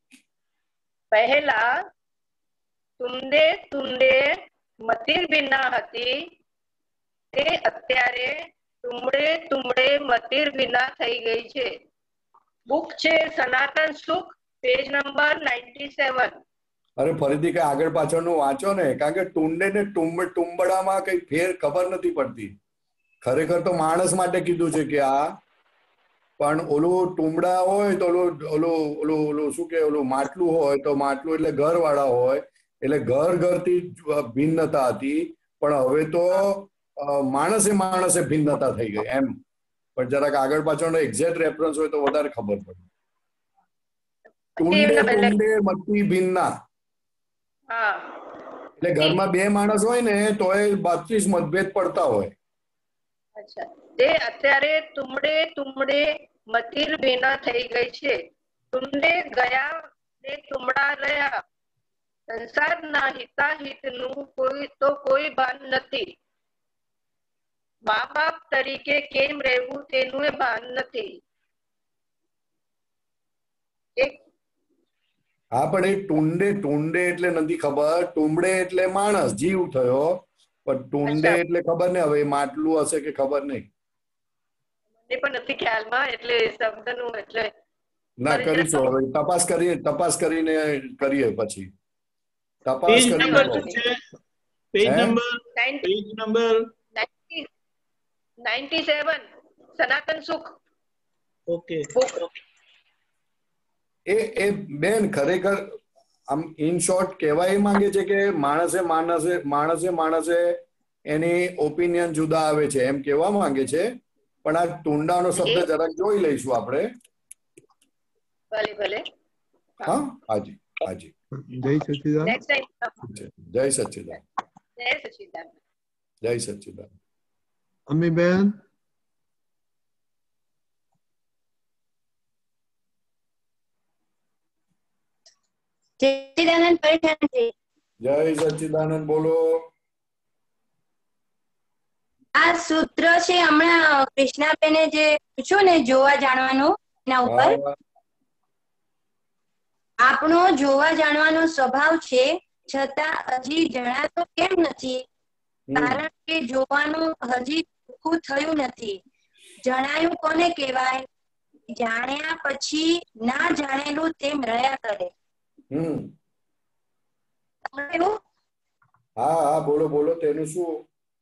પહેલા તુંડે તુંડે મતિર બિના હતી તે અત્યારે તુમડે તુમડે મતિર બિના થઈ ગઈ છે. બુક છે સનાતન સુખ, પેજ નંબર 97. અરે ફરીથી કઈ આગળ પાછળનું વાંચો ને, કારણ કે ટુંડે ને ટુંબડામાં કઈ ફેર ખબર નથી પડતી. ખરેખર તો માણસ માટે કીધું છે કે આ, પણ ઓલું ટુંબડા હોય તો ઓલું શું કે ઓલું માટલું હોય તો માટલું એટલે ઘર વાળા હોય એટલે ઘરથી ભિન્નતા હતી, પણ હવે તો માણસે ભિન્નતા થઈ ગઈ એમ. પણ જરાક આગળ પાછળનો એક્ઝેક્ટ રેફરન્સ હોય તો વધારે ખબર પડે. ટુંડે ટુંડે મતી ભિન્ના એટલે ઘરમાં બે માણસ હોય ને તો એ 32 મતભેદ પડતા હોય. અચ્છા, તે અત્યારે તુમડે તુમડે મતિર ભિન્ના થઈ ગઈ છે. તુંડે ગયા ને તુમડા રહ્યા. સંસારના હિતાહિતનું કોઈ ભાન નથી. મા બાપ તરીકે કેમ રહેવું તેનું ભાન નથી. હા, પણ એ ટુંડે એટલે નથી ખબર. ટુંબડે એટલે માણસ, જીવ થયો, પણ ટુંડે એટલે ખબર ને હવે માટલું હશે કે ખબર નહીં. મને પણ નથી ખ્યાલમાં, એટલે શબ્દનું એટલે ના કરીશું હવે તપાસ કરીને કરીએ પછી તપાસ પેજ કરી નંબર શું છે? પેજ નંબર 97 સનાતન સુખ. ઓકે. એ બેન ખરેખર આમ ઇન શોર્ટ કહેવાય માંગે છે કે માણસે એની ઓપિનિયન જુદા આવે છે એમ કહેવા માંગે છે, પણ આ ટુંડાનો શબ્દ જરાક જોઈ લઈશું આપણે. ભલે. હા હાજી હાજી. જય સચ્ચિદાનંદ. જય સચ્ચિદાનંદ. જય સચ્ચિદાનંદ. અમીબેન. સચ્ચિદાનંદ પરેશાનજી. જય સચ્ચિદાનંદ બોલો. આ સૂત્ર છે હમણાં કૃષ્ણાબેને જે પૂછ્યું ને જોવા જાણવાનું એના ઉપર, આપણો જોવા જાણવાનો સ્વભાવ છે છતાં હજી જણાતો કેમ નથી? કારણ કે જોવાનું હજી ચોખ્ખું થયું નથી. જણાયું કોને કહેવાય? જાણ્યા પછી ના જાણેલું તેમ રહ્યા કરે. હા બોલો તેનું શું?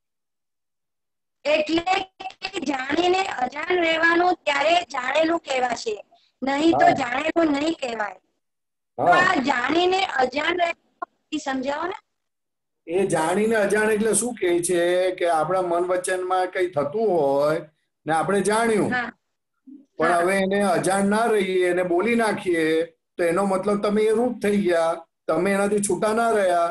એટલે જાણીને અજાણ રહેવાનું ત્યારે જાણેલું કહેવાશે, નહીં તો જાણેલું નહીં કહેવાય. આ જાણીને અજાણ રહેવાનું સમજાવો ને. એ જાણીને અજાણ એટલે શું કહે છે કે આપણા મન વચનમાં કઈ થતું હોય ને આપણે જાણ્યું, પણ હવે એને અજાણ ના રહીએ એને બોલી નાખીએ તો એનો મતલબ તમે એ રૂપ થઈ ગયા, તમે એનાથી છૂટા ના રહ્યા.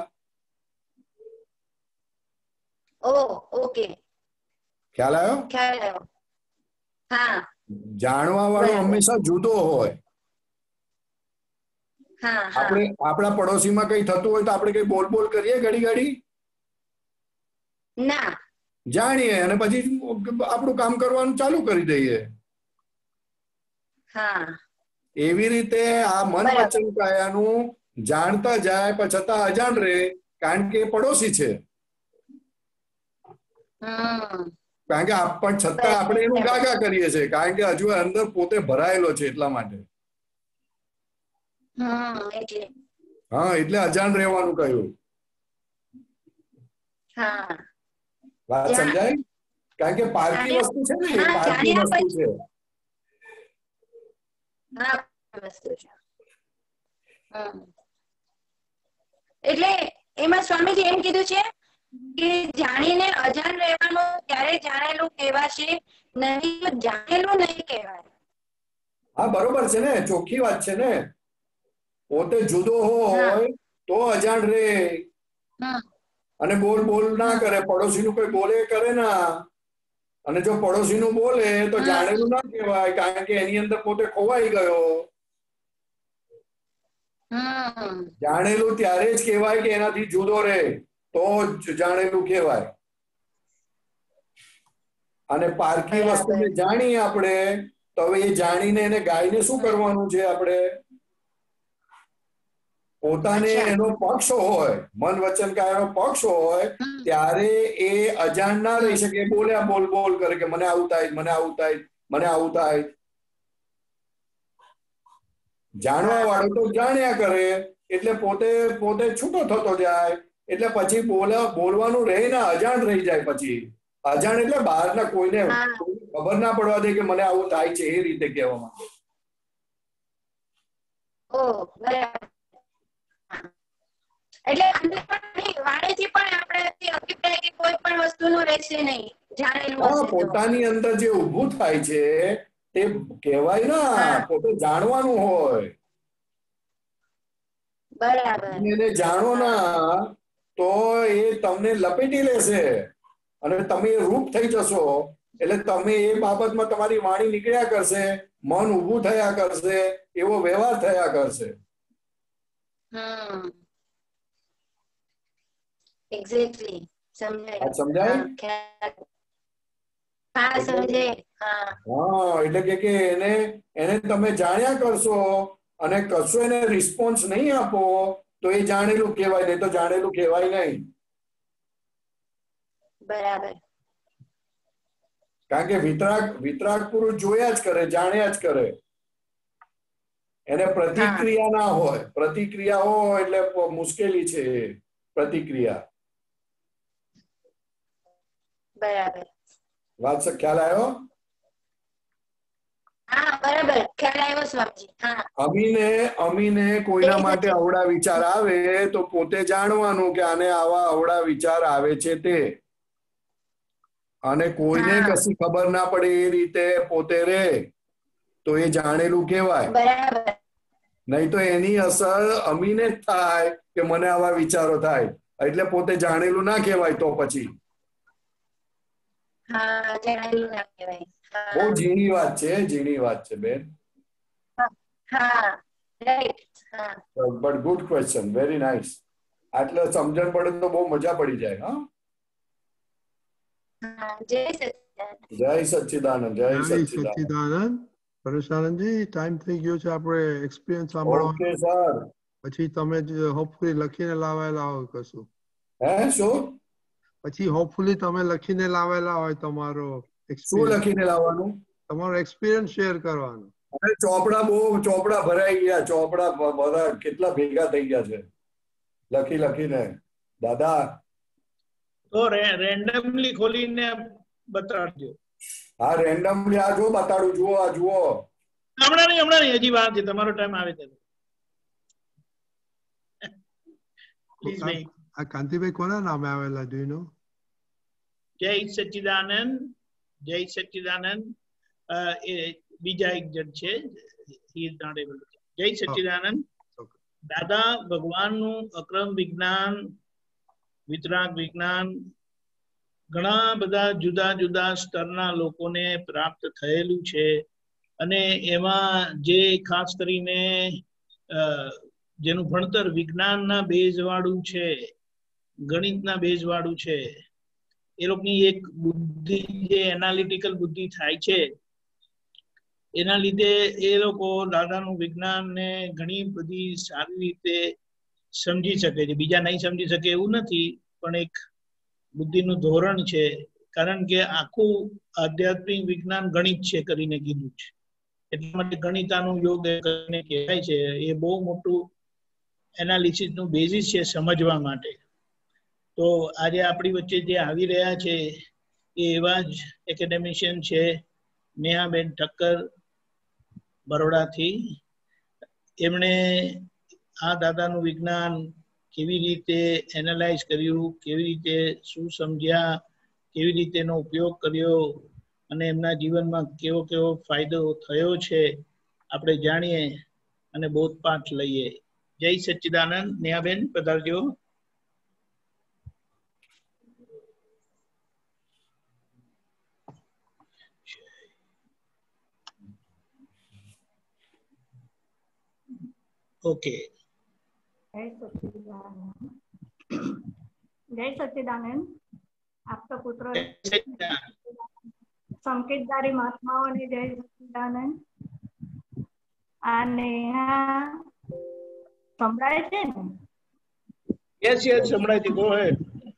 ઓકે, ખ્યાલ આવ્યો? હા. જાણવા વાળો હંમેશા જુદો હોય. આપણે આપણા પડોશીમાં કઈ થતું હોય તો આપણે કઈ બોલ કરીએ ઘડી ના, જાણીએ અને પછી આપણું કામ કરવાનું ચાલુ કરી દઈએ. એવી રીતે આ મન વચન કાયાનું જાણતા જાય પણ છતાં અજાણ રહે, કારણ કે એ પડોશી છે. કારણ કે પણ છતાં આપણે એનું ગાગા કરીએ છીએ, કારણ કે હજુ અંદર પોતે ભરાયેલો છે એટલા માટે. હા, એટલે અજાણ રહેવાનું કહ્યું. વાત સમજાય? કારણ કે પારકી વસ્તુ છે ને, એ પારકી વસ્તુ છે. એટલે એમાં સ્વામીજી એમ કીધું છે કે જાણીને અજાણ રહેવાનું ત્યારે જાણેલું કહેવાશે, નહીં જાણેલું નહીં કહેવાય. હા બરોબર છે ને, ચોખ્ખી વાત છે ને. પોતે જુદો હોય તો અજાણ રે અને બોલ ના કરે, પડોશીનું કોઈ બોલે કરે ના. અને જો પડોશીનું બોલે તો જાણેલું ના કહેવાય, કારણ કે એની અંદર પોતે ખોવાઈ ગયો. જાણેલું ત્યારે જ કહેવાય કે એનાથી જુદો રહે, તો જ જાણેલું કહેવાય. અને પારકી વસ્તુને જાણીએ આપણે તો હવે એ જાણીને એને ગાયને શું કરવાનું છે? આપણે પોતાને એનો પક્ષ હોય, મન વચન કાયાનો પક્ષ હોય ત્યારે એ અજાણ ના રહી શકે. બોલ્યા બોલ કરે કે મને આવું થાય, મને આવું થાય, મને આવું થાય. જાણવા વાળો તો જાણ્યા કરે એટલે પોતે છૂટો થતો જાય, એટલે પછી બોલવાનું રહે ને અજાણ રહી જાય. પછી અજાણ એટલે બહારના કોઈને ખબર ના પડવા દે કે મને આવું થાય છે, એ રીતે કહેવા માંગે. એટલે વાણીથી પણ આપણે અભિપ્રાય કે કોઈ પણ વસ્તુનું રહેશે નહીં, જાણેલું હશે તો. પોતાની અંદર જે ઊભું થાય છે તે કહેવાય ના, પોતે જાણવાનું હોય. બરાબર. એને જાણો ના તો એ તમને લપેટી લેશે અને તમે રૂપ થઈ જશો. એટલે તમે એ બાબતમાં તમારી વાણી નીકળ્યા કરશે, મન ઊભું થયા કરશે, એવો વ્યવહાર થયા કરશે. એક્ઝેક્ટલી સમજાય. એટલે કે એને તમે જાણ્યા કરશો અને કશો એને રિસ્પોન્સ નહીં આપો તો એ જાણેલું કહેવાય, નહીં તો જાણેલું કહેવાય નહીં. બરાબર. કારણ કે વિતરાગ પુરુષ જોયા જ કરે, જાણ્યા જ કરે. એને પ્રતિક્રિયા ના હોય. પ્રતિક્રિયા હોય એટલે મુશ્કેલી છે. પ્રતિક્રિયા બરાબર. વાત ખ્યાલ આવ્યો? હા બરાબર, ખ્યાલ આવ્યો સ્વામીજી. હા. અમીને કોઈના માટે અવળા વિચાર આવે તો પોતે જાણવાનું કે આને આવા અવળા વિચાર આવે છે તે, અને કોઈને કશી ખબર ના પડે એ રીતે પોતે રે તો એ જાણેલું કહેવાય. બરાબર. નહીં તો એની અસર અમીને જ થાય કે મને આવા વિચારો થાય, એટલે પોતે જાણેલું ના કહેવાય. તો પછી હા, જાણેલું ના કહેવાય. બહુ ઝીણી વાત છે, ઝીણી વાત છે બેન. હા, રાઈટ. હા, but good question, very nice. આટલે સમજણ પડે તો બહુ મજા પડી જાય. હા, જય સચ્ચિદાનંદ. જય સચ્ચિદાનંદ, જય સચ્ચિદાનંદ. પરેશાનંદજી, ટાઈમ થઈ ગયો છે આપણે એક્સપિરિયન્સ સાંભળવાનો. Okay sir. પછી તમે હોપફુલી લખીને લાવેલા હોય કશું. હે શું? પછી હોપફુલી તમે લખીને લાવેલા હોય તમારો શું લખીને લાવવાનું? તમારો એક્સપિરિયન્સ શેર કરવાનો. અરે ચોપડા ભરાઈ ગયા. ચોપડા બધા કેટલા ભેગા થઈ ગયા છે લખીને. દાદા તો રેન્ડમલી ખોલીને બતાડજો. હા, રેન્ડમલી આ જો બતાડું. જુઓ, આ જુઓ. હમણાં નહીં, હજી વાર છે. તમારો ટાઈમ આવે છે. પ્લીઝ ભાઈ. આ કાંતિભાઈ કોના નામે આવેલા ડુ યુ નો? જય સચ્ચિદાનંદ. જય સચ્ચિદાનંદ એ બીજા એક જણ છે. જય સચ્ચિદાનંદ. દાદા ભગવાનનું અક્રમ વિજ્ઞાન, વિતરાગ વિજ્ઞાન ઘણા બધા જુદા જુદા સ્તરના લોકોને પ્રાપ્ત થયેલું છે, અને એમાં જે ખાસ કરીને જેનું ભણતર વિજ્ઞાનના બેઝ વાળું છે, ગણિતના બેઝ વાળું છે, એ લોકોની એક બુદ્ધિ જે એનાલિટિકલ બુદ્ધિ થાય છે, એના લીધે એ લોકો દાદાનું વિજ્ઞાનને ઘણી બધી સારી રીતે સમજી શકે છે. બીજા નહીં સમજી શકે એવું નથી, પણ એક બુદ્ધિનું ધોરણ છે. કારણ કે આખું આધ્યાત્મિક વિજ્ઞાન ગણિત છે કરીને કીધું છે, એટલા માટે ગણિતાનું યોગ કરીને કહેવાય છે. એ બહુ મોટું એનાલિસિસ નું બેઝિસ છે સમજવા માટે. તો આજે આપણી વચ્ચે જે આવી રહ્યા છે એ એવા જ એકેડેમિશિયન છે, નેહાબેન ઠક્કર બરોડાથી. એમણે આ દાદાનું વિજ્ઞાન કેવી રીતે એનાલાઇઝ કર્યું, કેવી રીતે શું સમજ્યા, કેવી રીતે એનો ઉપયોગ કર્યો, અને એમના જીવનમાં કેવો કેવો ફાયદો થયો છે આપણે જાણીએ અને બોધપાઠ લઈએ. જય સચ્ચિદાનંદ. નેહાબેન પધારજો. ઓકે. જય સચ્ચિદાનંદ. આપતો પુત્ર સંકેતધારી મહાત્માઓને જય સચ્ચિદાનંદ. અને સંભળાય છે ને? યસ યસ, સંભળાય છે. Go ahead.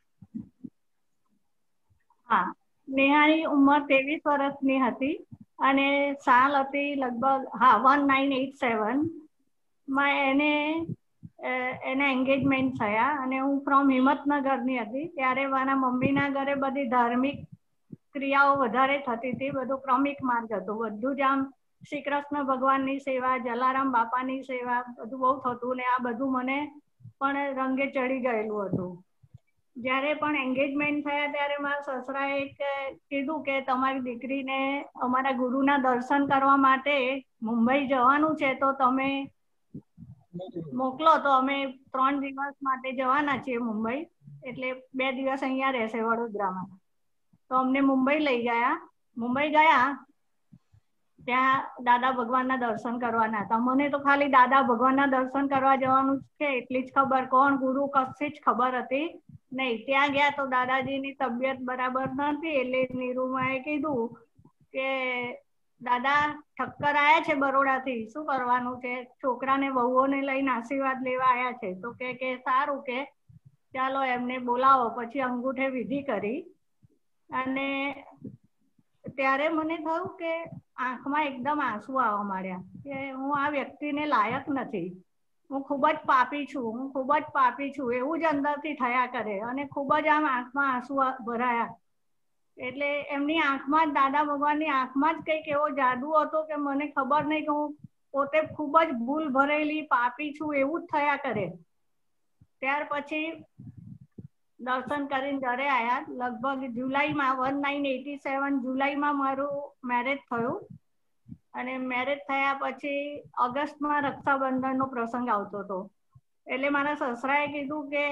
હા, નેહાની ઉંમર 23 વર્ષની હતી અને સાલ હતી લગભગ 1987 માં એના એન્ગેજમેન્ટ થયા. અને હું ફ્રોમ હિંમતનગરની હતી. ત્યારે મારા મમ્મીના ઘરે બધી ધાર્મિક ક્રિયાઓ વધારે થતી હતી, બધું ક્રમિક માર્ગ હતો. બધું જ આમ શ્રી કૃષ્ણ ભગવાનની સેવા, જલારામ બાપાની સેવા, બધું બહુ થતું, ને આ બધું મને પણ રંગે ચડી ગયેલું હતું. જ્યારે પણ એન્ગેજમેન્ટ થયા ત્યારે મારા સસરાએ કીધું કે તમારી દીકરીને અમારા ગુરુના દર્શન કરવા માટે મુંબઈ જવાનું છે, તો તમે મોકલો. તો અમે 3 દિવસ માટે જવાના છીએ મુંબઈ, એટલે 2 દિવસ અહીંયા રહેશે વડોદરામાં. તો અમને મુંબઈ લઈ ગયા. મુંબઈ ગયા ત્યાં દાદા ભગવાનના દર્શન કરવાના હતા. મને તો ખાલી દાદા ભગવાનના દર્શન કરવા જવાનું છે એટલી જ ખબર, કોણ ગુરુ કશી જ ખબર હતી નહીં. ત્યાં ગયા તો દાદાજીની તબિયત બરાબર નથી, એટલે નીરુમાએ કીધું કે દાદા ઠક્કર આયા છે બરોડાથી, શું કરવાનું છે? છોકરાને વહુઓને લઈને આશીર્વાદ લેવા આયા છે. તો કે સારું, કે ચાલો એમને બોલાવો. પછી અંગૂઠે વિધિ કરી અને ત્યારે મને થયું કે આંખમાં એકદમ આંસુ આવવા માંડ્યા કે હું આ વ્યક્તિને લાયક નથી, હું ખૂબ જ પાપી છું, હું ખૂબ જ પાપી છું, એવું જ અંદરથી થયા કરે. અને ખૂબ જ આમ આંખમાં આંસુ ભરાયા. એટલે એમની આંખમાં જ, દાદા ભગવાનની આંખમાં જ કંઈક એવો જાદુ હતો કે મને ખબર નહીં કે હું પોતે ખૂબ જ ભૂલ ભરેલી પાપી છું એવું જ થયા કરે. ત્યાર પછી દર્શન કરીને ઘરે આવ્યા. લગભગ જુલાઈમાં 1987 જુલાઈમાં મારું મેરેજ થયું. અને મેરેજ થયા પછી ઓગસ્ટમાં રક્ષાબંધનનો પ્રસંગ આવતો હતો. એટલે મારા સસરાએ કીધું કે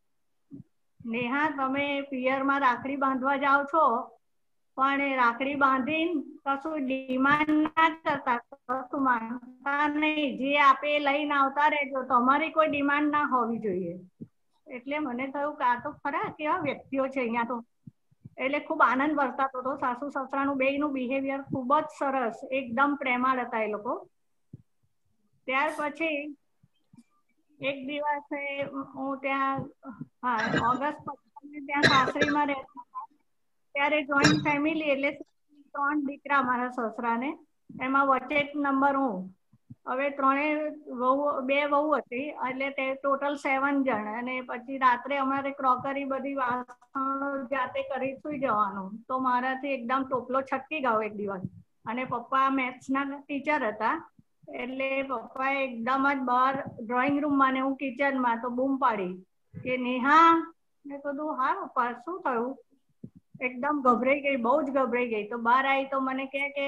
નેહા, તમે પિયરમાં રાખડી બાંધવા જાઓ છો, પણ રાખડી બાંધીને કશું ડિમાન્ડ ના કરતા, કશું માંગતા નહીં, જે આપે લઈને આવતા રહેજો, તમારી કોઈ ડિમાન્ડ ના હોવી જોઈએ. એટલે મને થયું કે આ તો ખરા કેવા વ્યક્તિઓ છે અહીંયા તો. એટલે ખૂબ આનંદ વર્તાતો હતો. સાસુ સસરાનું બેયનું બિહેવિયર ખૂબ જ સરસ, એકદમ પ્રેમાળ હતા એ લોકો. ત્યાર પછી એક દિવસે હું ત્યાં, ઓગસ્ટ પછી ત્યાં સાસરીમાં રહેતા હતા. ત્યારે જોઈન્ટ ફેમિલી, એટલે 3 દીકરા મારા સસરાને, એમાં વચ્ચે નંબર હું. હવે 2 વહુ હતી, એટલે તે ટોટલ 7 જણ. અને પછી રાત્રે અમારે ક્રોકરી બધી વાસણો જાતે કરી સુઈ જવાનું. તો મારાથી એકદમ ટોપલો છટકી ગયો એક દિવસ. અને પપ્પા મેથ્સના ટીચર હતા, એટલે પપ્પાએ એકદમ જ બહાર ડ્રોઈંગ રૂમમાં ને હું કિચનમાં તો બૂમ પાડી કે નેહા. મેં કીધું હા પપ્પા, શું થયું? એકદમ ગભરાઈ ગઈ, બહુ જ ગભરાઈ ગઈ. તો બહાર આવી તો મને કે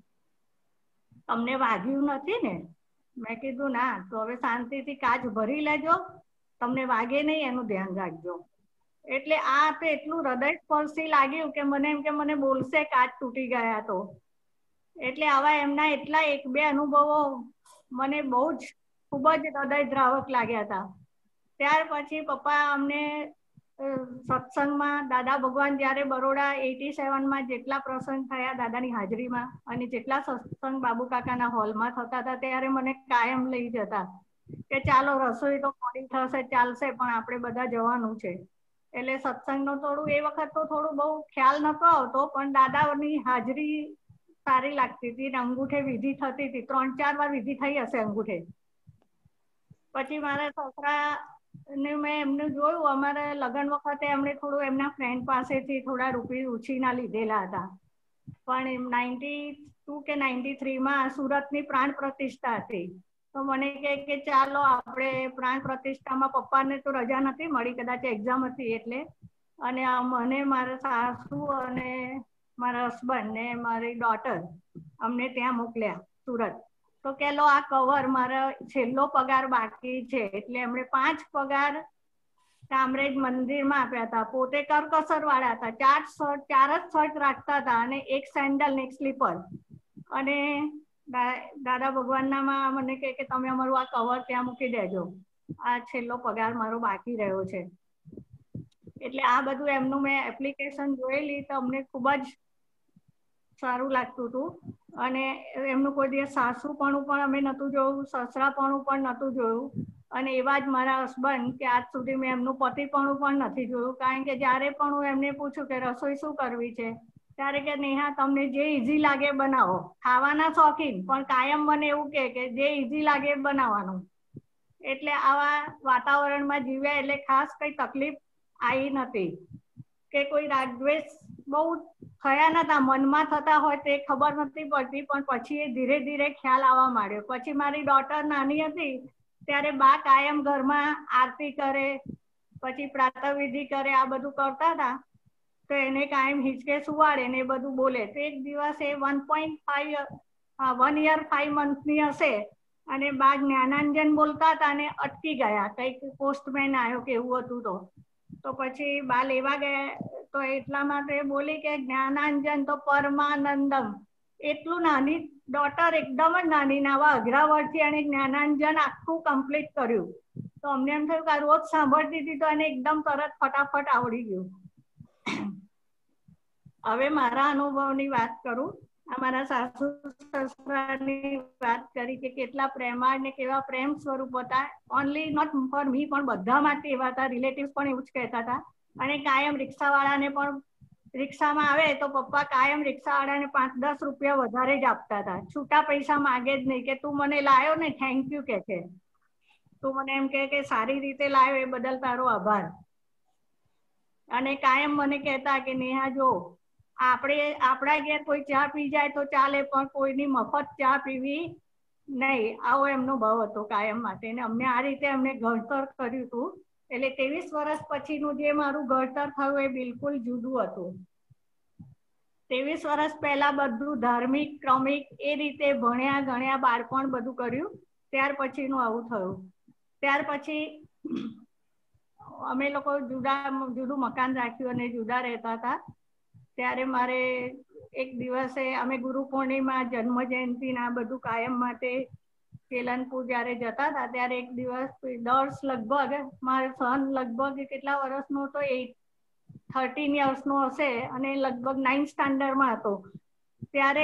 તમને વાગ્યું નથી ને? મેં કીધું ના. તો હવે શાંતિથી કાચ ભરી લેજો, તમને વાગે નહીં એનું ધ્યાન રાખજો. એટલે આ તો એટલું હૃદયસ્પર્શી લાગ્યું કે મને એમ કે મને બોલશે, કાચ તૂટી ગયા તો. એટલે આવા એમના એટલા 1-2 અનુભવો મને બહુ જ ખૂબ જ હૃદયદ્રાવક લાગ્યા હતા. ત્યાર પછી પપ્પા અમને સત્સંગમાં, દાદા ભગવાન જ્યારે બરોડા 87માં જેટલા પ્રસંગ થયા દાદાની હાજરીમાં, અને જેટલા સત્સંગ બાબુ કાકાના હોલમાં થતા હતા, ત્યારે મને કાયમ લઈ જતા કે ચાલો રસોઈ તો મોડી થશે, ચાલશે, પણ આપણે બધા જવાનું છે. એટલે સત્સંગનો થોડું એ વખત તો થોડું બહુ ખ્યાલ નતો આવતો, પણ દાદાની હાજરી સારી લાગતી હતી. અંગૂઠે વિધિ થતી હતી, 3-4 વાર વિધિ થઈ હશે અંગૂઠે. પછી મારા સસરા ને મેં એમને જોયું, અમારા લગ્ન વખતે એમણે થોડું એમના ફ્રેન્ડ પાસેથી થોડા રૂપિયા ઉછીના લીધેલા હતા. પણ 92 કે 93માં સુરતની પ્રાણ પ્રતિષ્ઠા હતી. તો મને કે ચાલો આપણે પ્રાણ પ્રતિષ્ઠામાં, પપ્પાને તો રજા નથી મળી, કદાચ એક્ઝામ હતી એટલે, અને મને મારા સાસુ અને મારા હસબન્ડ ને મારી ડોટર અમને ત્યાં મોકલ્યા સુરત. તો કે લો આ કવર, મારા છેલ્લો પગાર બાકી છે, એટલે એમણે 5 પગાર કામરેજ મંદિરમાં આપ્યા હતા. પોતે કરકસર વાળા હતા, 4 જ શર્ટ રાખતા હતા, અને 1 સેન્ડલ ને 1 સ્લીપર. અને દાદા ભગવાનનામાં મને કે તમે અમારું આ કવર ત્યાં મૂકી દેજો, આ છેલ્લો પગાર મારો બાકી રહ્યો છે. એટલે આ બધું એમનું મેં એપ્લિકેશન જોયેલી તો અમને ખૂબ જ સારું લાગતું હતું. અને એમનું કોઈ દિવસ સાસુપણું પણ અમે નહોતું જોયું, સસરાપણું પણ નહોતું જોયું. અને એવા જ મારા હસબન્ડ કે આજ સુધી મેં એમનું પતિપણું પણ નથી જોયું. કારણ કે જ્યારે પણ હું એમને પૂછું કે રસોઈ શું કરવી છે, ત્યારે કે નેહા તમને જે ઈઝી લાગે બનાવો. ખાવાના શોખીન, પણ કાયમ મને એવું કે જે ઈઝી લાગે બનાવવાનું. એટલે આવા વાતાવરણમાં જીવ્યા, એટલે ખાસ કઈ તકલીફ આવી નથી, કે કોઈ રાગદ્વેષ બહુ થયા નતા. મનમાં થતા હોય તે ખબર નથી પડતી, પણ પછી એ ધીરે ધીરે ખ્યાલ આવવા માંડ્યો. પછી મારી ડોટર નાની હતી ત્યારે બા કાયમ ઘરમાં આરતી કરે, પછી પ્રાતઃવિધિ કરે, આ બધું કરતા હતા. તો એને કાયમ હિંચકે સુવાડે ને એ બધું બોલે. તો એક દિવસ એ 1 year 5 monthની હશે, અને બા જ્ઞાનાંજન બોલતા હતા અને અટકી ગયા, કંઈક પોસ્ટમેન આવ્યો કે એવું હતું. તો પછી બા લેવા ગયા, તો એટલા માટે બોલી કે જ્ઞાનાંજન તો પરમાનંદમ. એટલું નાની ડોટર, એકદમ જ નાની, આવા અઘરા વર્ડથી એને જ્ઞાનાંજન આખું કમ્પ્લીટ કર્યું. તો અમને એમ થયું કે આ રોજ સાંભળતી હતી તો એને એકદમ તરત ફટાફટ આવડી ગયું. હવે મારા અનુભવની વાત કરું. અમારા સાસુ સસરાની વાત કરી કે કેટલા પ્રેમાળ ને કેવા પ્રેમ સ્વરૂપ હતા. ઓનલી નોટ ફોર મી, પણ બધા માટે એવા હતા. રિલેટિવ્સ પણ એવું જ કહેતા હતા. અને કાયમ રિક્ષાવાળાને પણ રિક્ષામાં આવે તો પપ્પા કાયમ રિક્ષાવાળાને 5-10 રૂપિયા વધારે જ આપતા હતા. છૂટા પૈસા માગે જ નહીં કે તું મને લાયો ને થેન્ક યુ કે છે. તું મને એમ કે સારી રીતે લાવ્યો એ બદલ તારો આભાર. અને કાયમ મને કહેતા કે નેહા જો આપણા ઘેર કોઈ ચા પી જાય તો ચાલે, પણ કોઈની મફત ચા પીવી નહીં. આવો એમનો ભાવ હતો કાયમ માટે. ને અમને આ રીતે અમને ઘડતર કર્યું હતું. એટલે 23 વર્ષ પછીનું જે મારું ઘડતર થયું એ બિલકુલ જુદું હતું. 23 વર્ષ પહેલા બધું ધાર્મિક ક્રમિક એ રીતે ભણ્યા ગણ્યા બાળપણ બધું કર્યું. ત્યાર પછીનું આવું થયું. ત્યાર પછી અમે લોકો જુદું મકાન રાખ્યું અને જુદા રહેતા હતા. ત્યારે મારે એક દિવસે અમે ગુરુ પૂર્ણિમા જન્મ જયંતિ ના બધું કાયમ માટે કેલનપુર જયારે જતા હતા ત્યારે એક દિવસ દર્શ લગભગ મારો સન લગભગ કેટલા વર્ષનો હતો, 13 યર્સનો હશે અને લગભગ 9th સ્ટાન્ડર્ડમાં હતો. ત્યારે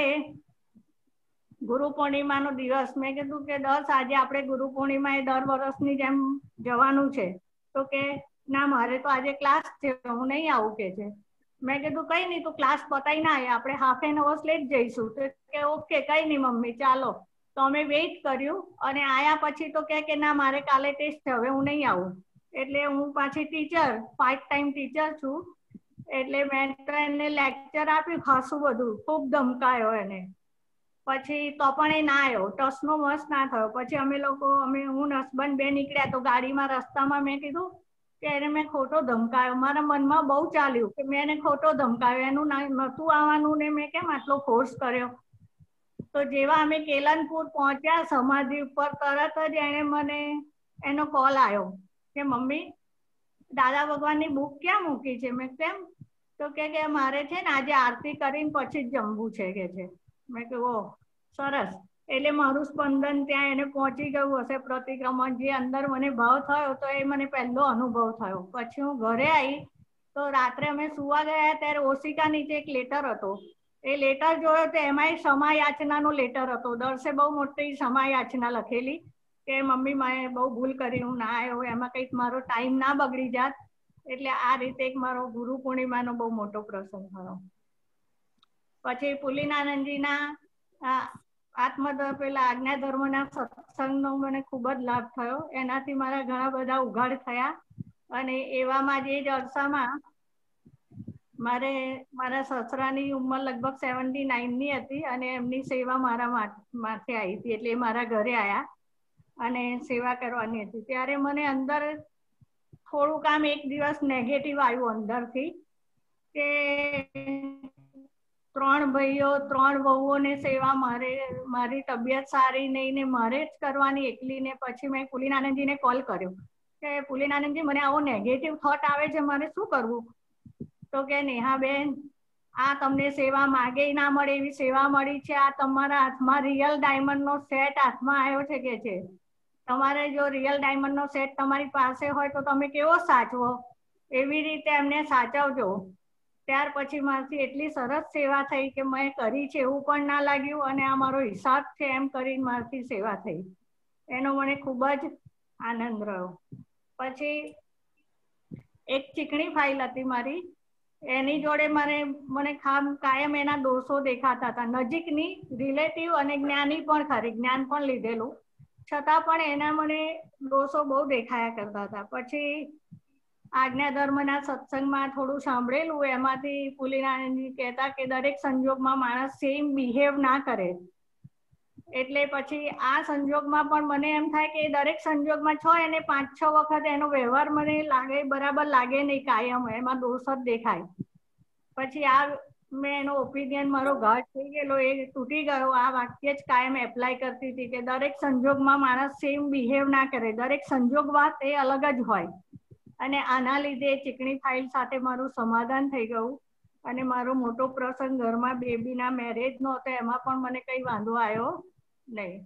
ગુરુ પૂર્ણિમાનો દિવસ મેં કીધું કે દર્શ આજે આપણે ગુરુ પૂર્ણિમા એ દર વર્ષની જેમ જવાનું છે. તો કે ના મારે તો આજે ક્લાસ છે, હું નહીં આવું કે છે. મેં કીધું કઈ નહીં, તું ક્લાસ પતાવી ના આવે, આપણે હાફ એન અવર્સ લેટ જઈશું. તો કે ઓકે કઈ નહીં મમ્મી ચાલો. તો અમે વેઇટ કર્યું અને આયા પછી તો કે ના મારે કાલે ટેસ્ટ છે, હવે હું નહીં આવું. એટલે હું પાછી ટીચર, પાર્ટ ટાઈમ ટીચર છું. એટલે મેં તો એને લેક્ચર આપ્યું ખાસું બધું, ખૂબ ધમકાયો એને. પછી તો પણ એ ના આવ્યો, ટસનો મસ ના થયો. પછી હું હસબન્ડ બે નીકળ્યા તો ગાડીમાં રસ્તામાં મેં કીધું કે એને મેં ખોટો ધમકાયો. મારા મનમાં બહુ ચાલ્યું કે મેં એને ખોટો ધમકાયો, એનું નહોતું આવવાનું ને મેં કેમ આટલો ફોર્સ કર્યો. તો જેવા અમે કેલનપુર પહોંચ્યા સમાધિ ઉપર, તરત જ એને મને એનો કોલ આવ્યો કે મમ્મી દાદા ભગવાનની બુક ક્યાં મૂકી છે? મેં કેમ? તો કે મારે છે ને આજે આરતી કરીને પછી જ જમવું છે કે છે. મેં કહ્યું ઓહ સરસ. એટલે મારું સ્પંદન ત્યાં એને પહોંચી ગયું હશે પ્રતિક્રમણ. જે અંદર મને ભાવ થયો તો એ મને પહેલો અનુભવ થયો. પછી હું ઘરે આવી તો રાત્રે અમે સુવા ગયા ત્યારે ઓશિકા નીચે એક લેટર હતો. એ લેટર જોયો તો એમાંય ક્ષમા યાચનાનો લેટર હતો. દર્શે બહુ મોટી ક્ષમા યાચના લખેલી કે મમ્મી મેં બહુ ભૂલ કરી, હું ના આવ્યો, એમાં કંઈક મારો ટાઈમ ના બગડી જાત. એટલે આ રીતે એક મારો ગુરુ પૂર્ણિમાનો બહુ મોટો પ્રસંગ થયો. પછી પુલિનાનંદજીના પેલા આજ્ઞા ધર્મના સત્સંગનો મને ખૂબ જ લાભ થયો. એનાથી મારા ઘણા બધા ઉઘાડ થયા. અને એવામાં જ એ જ અરસામાં મારા સસરાની ઉંમર લગભગ 79ની હતી અને એમની સેવા મારા માથે આવી હતી. એટલે એ મારા ઘરે આવ્યા અને સેવા કરવાની હતી. ત્યારે મને અંદર થોડુંક આમ એક દિવસ નેગેટિવ આવ્યું અંદરથી કે 3 ભાઈઓ 3 વહુઓને સેવા, મારી તબિયત સારી નહીં ને મારે જ કરવાની એકલી ને. પછી મેં પુલિનાનંદજીને કોલ કર્યો કે પુલિનાનંદજી મને આવો નેગેટિવ થોટ આવે છે, મારે શું કરવું? તો કે નેહા બેન આ તમને સેવા માગે ના મળે એવી સેવા મળી છે. આ તમારા હાથમાં રિયલ ડાયમંડનો સેટ હાથમાં આવ્યો છે કે છે. તમારે જો રિયલ ડાયમંડનો સેટ તમારી પાસે હોય તો તમે કેવો સાચવો, એવી રીતે એમને સાચવજો. ત્યાર પછી મારાથી એટલી સરસ સેવા થઈ કે મેં કરી છે એવું પણ ના લાગ્યું અને આ મારો હિસાબ છે એમ કરીને મારાથી સેવા થઈ. એનો મને ખૂબ જ આનંદ રહ્યો. પછી એક ચીકણી ફાઇલ હતી મારી, એની જોડે મને કાયમ એના દોષો દેખાતા હતા. નજીકની રિલેટિવ અને જ્ઞાની પણ ખરી, જ્ઞાન પણ લીધેલું, છતાં પણ એના મને દોષો બહુ દેખાયા કરતા હતા. પછી આજ્ઞા ધર્મના સત્સંગમાં થોડું સાંભળેલું, એમાંથી પુલિનાનંદજી કહેતા કે દરેક સંજોગમાં માણસ સેમ બિહેવ ના કરે. એટલે પછી આ સંજોગમાં પણ મને એમ થાય કે દરેક સંજોગમાં 6 અને 5-6 વખત એનો વ્યવહાર મને લાગે બરાબર લાગે નહીં, કાયમ એમાં દોષ જ દેખાય. પછી મેં એનો ઓપિનિયન મારો ઘાટ થઈ ગયેલો, એ તૂટી ગયો. આ વાક્ય જ કાયમ એપ્લાય કરતી હતી કે દરેક સંજોગમાં માણસ સેમ બિહેવ ના કરે, દરેક સંજોગ વાત એ અલગ જ હોય. અને આના લીધે ચીકણી ફાઇલ સાથે મારું સમાધાન થઈ ગયું. અને મારો મોટો પ્રસંગ ઘરમાં બેબીના મેરેજનો હતો, એમાં પણ મને કઈ વાંધો આવ્યો નહીં.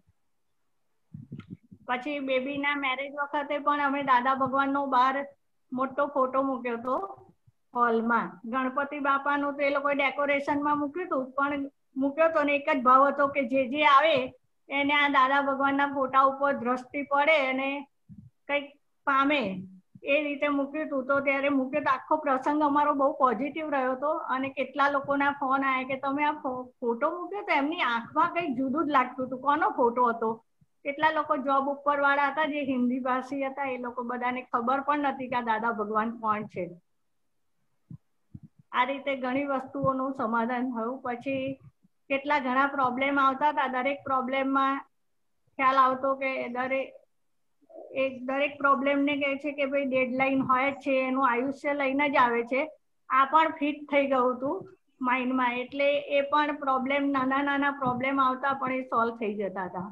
પછી બેબીના મેરેજ વખતે પણ અમે દાદા ભગવાનનો બહાર મોટો ફોટો મૂક્યો હતો હોલમાં. ગણપતિ બાપાનું તો એ લોકોએ ડેકોરેશનમાં મૂક્યું હતું, પણ મૂક્યો હતો ને એક જ ભાવ હતો કે જે આવે એને આ દાદા ભગવાનના ફોટા ઉપર દ્રષ્ટિ પડે અને કંઈક પામે. એ રીતે મૂક્યું હતું. તો ત્યારે મૂક્યો તો આખો પ્રસંગ અમારો બહુ પોઝિટિવ રહ્યો હતો અને કેટલા લોકોના ફોન આવ્યા કે તમે આ ફોટો મૂક્યો તો એમની આંખમાં કંઈક જુદું જ લાગતું હતું. કોનો ફોટો હતો? કેટલા લોકો જોબ ઉપર વાળા હતા જે હિન્દી ભાષી હતા, એ લોકો બધાને ખબર પણ નથી કે આ દાદા ભગવાન કોણ છે. આ રીતે ઘણી વસ્તુઓનું સમાધાન થયું. પછી કેટલા ઘણા પ્રોબ્લેમ આવતા હતા. દરેક પ્રોબ્લેમમાં ખ્યાલ આવતો કે દરેક પ્રોબ્લેમ ને કહે છે કે ભાઈ ડેડલાઇન હોય જ છે, એનું આયુષ્ય લઈને જ આવે છે. આ પણ ફિટ થઈ ગયું હતું માઇન્ડમાં, એટલે એ પણ પ્રોબ્લેમ, નાના નાના પ્રોબ્લેમ આવતા પણ એ સોલ્વ થઈ જતા હતા.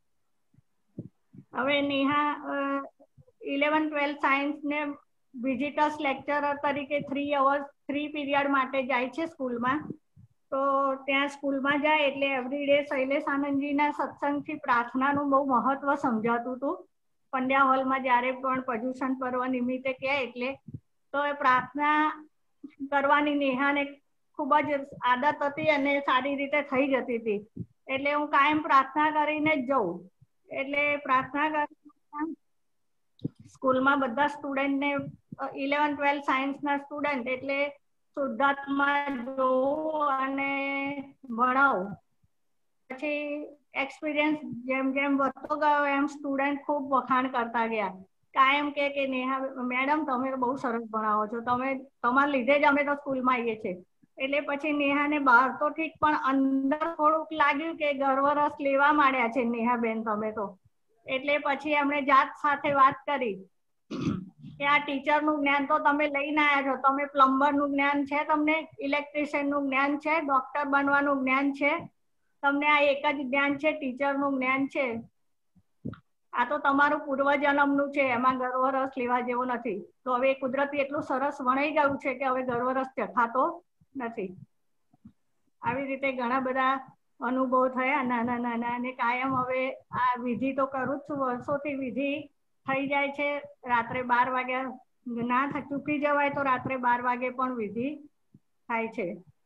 હવે નેહા 11-12 સાયન્સ ને વિઝિટર્સ લેક્ચરર તરીકે 3 hours 3 પીરિયડ માટે જાય છે સ્કૂલમાં. તો ત્યાં સ્કૂલમાં જાય એટલે એવરીડે શૈલેષ આનંદજીના સત્સંગથી પ્રાર્થનાનું બહુ મહત્વ સમજાતું હતું. પંડ્યા હોલમાં જ્યારે પણ પર્યુષણ પર્વ નિમિત્તે કહે એટલે તો એ પ્રાર્થના કરવાની નેહાને ખૂબ જ આદત હતી અને સારી રીતે થઈ જતી હતી. એટલે હું કાયમ પ્રાર્થના કરીને જ જઉં. એટલે પ્રાર્થના કરીને સ્કૂલમાં બધા સ્ટુડન્ટને 11-12 સાયન્સના સ્ટુડન્ટ એટલે શુદ્ધાત્મા જોવું અને ભણાવું. પછી એક્સપિરિયન્સ જેમ જેમ વધતો ગયો એમ સ્ટુડન્ટ ખૂબ વખાણ કરતા ગયા. કાયમ કે નેહા મેડમ તમે બહુ સરસ ભણાવો છો, તમારા લીધે જ અમે તો સ્કૂલમાં આવીએ છીએ. એટલે પછી નેહાને બહાર તો ઠીક પણ અંદર થોડુંક લાગ્યું કે ગર્વરસ લેવા માંડ્યા છે નેહાબેન તમે તો. એટલે પછી એમણે જાત સાથે વાત કરી કે આ ટીચરનું જ્ઞાન તો તમે લઈને આવ્યા છો, તમે પ્લમ્બરનું જ્ઞાન છે, તમને ઇલેક્ટ્રિશિયનનું જ્ઞાન છે, ડોક્ટર બનવાનું જ્ઞાન છે, તમને આ એક જ જ્ઞાન છે, ટીચરનું જ્ઞાન છે. આ તો તમારું પૂર્વજન્મનું છે, એમાં ગર્વરસ લેવા જેવો નથી. તો હવે કુદરતી એટલું સરસ વણાઈ ગયું છે કે હવે ગર્વરસ ચખાતો નથી. આવી રીતે ઘણા બધા અનુભવ થયા નાના નાના, અને કાયમ હવે આ વિધિ તો કરું જ છું. વર્ષોથી વિધિ થઈ જાય છે. રાત્રે 12 વાગ્યા ના ચૂકી જવાય તો રાત્રે 12 વાગે પણ વિધિ થાય છે.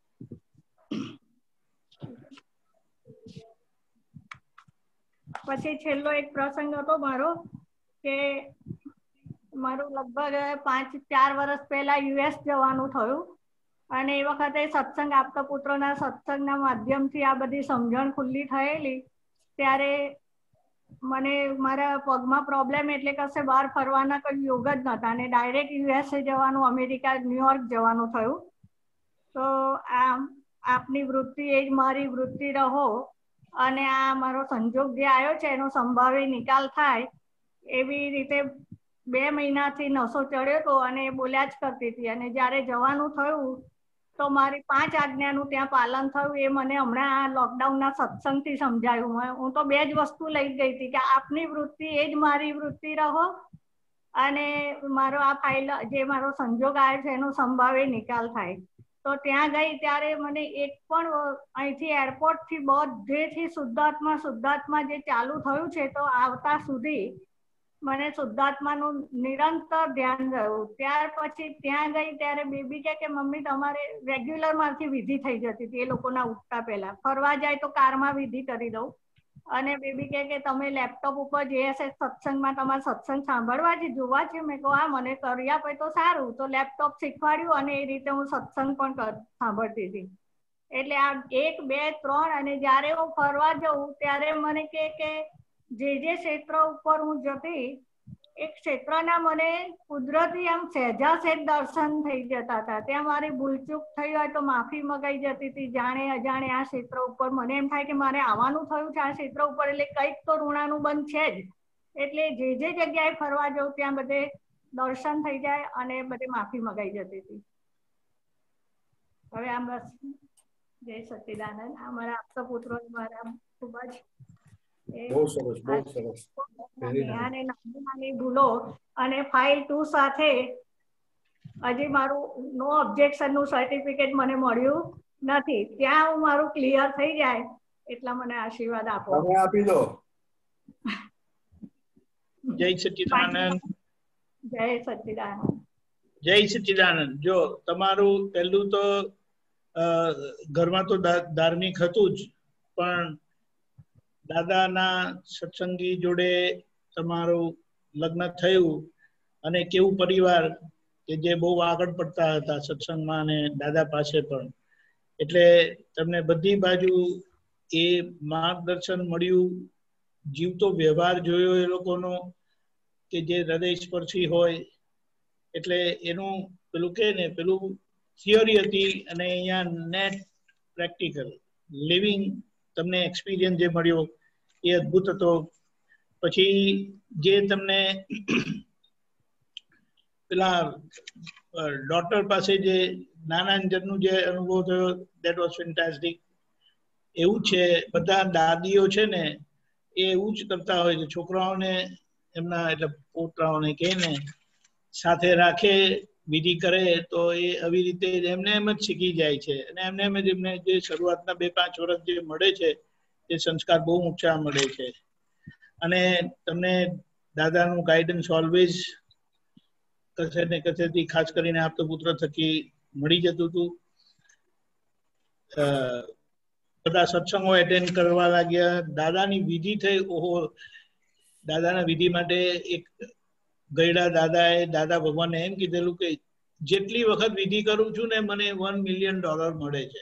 પછી છેલ્લો એક પ્રસંગ હતો મારો કે મારું લગભગ 4 વર્ષ પહેલા US જવાનું થયું અને એ વખતે સત્સંગ આપતા પુત્રોના સત્સંગના માધ્યમથી આ બધી સમજણ ખુલ્લી થયેલી. ત્યારે મને મારા પગમાં પ્રોબ્લેમ એટલે કશે બહાર ફરવાના કોઈ યોગ જ નહોતા અને ડાયરેક્ટ USA જવાનું, અમેરિકા ન્યુયોર્ક જવાનું થયું. તો આપની વૃત્તિ એ જ મારી વૃત્તિ રહો અને આ મારો સંજોગ જે આવ્યો છે એનો સંભાવી નિકાલ થાય એવી રીતે 2 મહિનાથી નસો ચડ્યો હતો અને બોલ્યા જ કરતી હતી. અને જ્યારે જવાનું થયું તો મારી 5 આજ્ઞાનું ત્યાં પાલન થયું. એ મને હમણાં આ લોકડાઉનના સત્સંગથી સમજાયું. હું તો 2 જ વસ્તુ લઈ ગઈ હતી કે આપની વૃત્તિ એ જ મારી વૃત્તિ રહો અને મારો આ ફાઇલ જે મારો સંજોગ આવ્યો છે એનો સંભાવે નિકાલ થાય. તો ત્યાં ગઈ ત્યારે મને એક પણ અહીંથી એરપોર્ટથી બધેથી શુદ્ધાત્મા જે ચાલુ થયું છે તો આવતા સુધી મને શુદ્ધાત્માનું નિરંતર ધ્યાન રહ્યું. ત્યાર પછી ત્યાં ગઈ ત્યારે બેબી કે મમ્મી તમારે રેગ્યુલર માંથી વિધિ થઈ જતી હતી. એ લોકોના ઉઠતા પહેલા ફરવા જાય તો કારમાં વિધિ કરી દઉં અને બેબી કે તમે લેપટોપ ઉપર JSS સત્સંગમાં તમારે સત્સંગ સાંભળવા છે, જોવા છે? મેં કહું હા, મને કરી આપે તો સારું. તો લેપટોપ શીખવાડ્યું અને એ રીતે હું સત્સંગ પણ સાંભળતી હતી. એટલે આ 1, 2, 3 અને જ્યારે હું ફરવા જઉં ત્યારે મને કે જે ક્ષેત્ર ઉપર હું જતી એ ક્ષેત્રના મને કુદરતી આમ સહેજા સહેજ દર્શન થઈ જતા હતા. ત્યાં મારી ભૂલચૂક થઈ હોય તો માફી મગાઈ જતી હતી. જાણે અજાણે આ ક્ષેત્ર ઉપર મને એમ થાય કે મારે આવવાનું થયું છે આ ક્ષેત્ર ઉપર એટલે કંઈક તો ઋણાનું બંધ છે જ. એટલે જે જગ્યાએ ફરવા જઉં ત્યાં બધે દર્શન થઈ જાય અને બધે માફી મગાઈ જતી હતી. હવે આમ બસ જય સચ્ચિદાનંદ. અમારા આપતા પુત્રો મારા ખૂબ જ બહુ સરસ, બહુ સરસ. નાની ભૂલો અને ફાઇલ 2 સાથે હજી મારું નો ઓબ્જેક્શન નું સર્ટિફિકેટ મને મળ્યું નથી. ત્યાં હું મારું ક્લિયર થઈ જાય એટલા મને આશીર્વાદ આપો. તમે આપી દો. જય સચ્ચિદાનંદ. જય સચ્ચિદાનંદ. જય સચ્ચિદાનંદ. જો તમારું પહેલું તો ઘરમાં તો ધાર્મિક હતું જ, પણ દાદાના સત્સંગી જોડે તમારું લગ્ન થયું અને કેવું પરિવાર કે જે બહુ આગળ પડતા હતા સત્સંગમાં અને દાદા પાસે પણ. એટલે તમને બધી બાજુ એ માર્ગદર્શન મળ્યું, જીવતો વ્યવહાર જોયો એ લોકોનો કે જે હૃદય સ્પર્શી હોય. એટલે એનું પેલું કે ને પેલું થિયરી હતી અને અહીંયા નેટ પ્રેક્ટિકલ લિવિંગ તમને એક્સપિરિયન્સ જે મળ્યો એ અદ્ભુત હતો. પછી જે તમને પેલા ડોટર પાસે જે નાના જે અનુભવ થયો દેટ વોઝ ફેન્ટાસ્ટિક. એવું છે બધા દાદીઓ છે ને એ એવું જ કરતા હોય છે, છોકરાઓને એમના એટલે પોતરાઓને કે ને સાથે રાખે, વિધિ કરે તો એ આવી રીતે એમને એમ જ શીખી જાય છે. અને એમને એમ જ એમને જે શરૂઆતના 2-5 વર્ષ જે મળે છે તે સંસ્કાર બહુ ઊંચા મળે છે. અને તમને દાદાનું ગાઈડન્સ ઓલવેઝ કશે ને કશેથી ખાસ કરીને આપતો પુત્ર થકી મળી જતું હતું. બધા સત્સંગો એટેન્ડ કરવા લાગ્યા. દાદાની વિધિ થઈ. ઓહો, દાદાના વિધિ માટે એક ગયડા દાદાએ દાદા ભગવાનને એમ કીધેલું કે જેટલી વખત વિધિ કરું છું ને મને $1 મિલિયન મળે છે.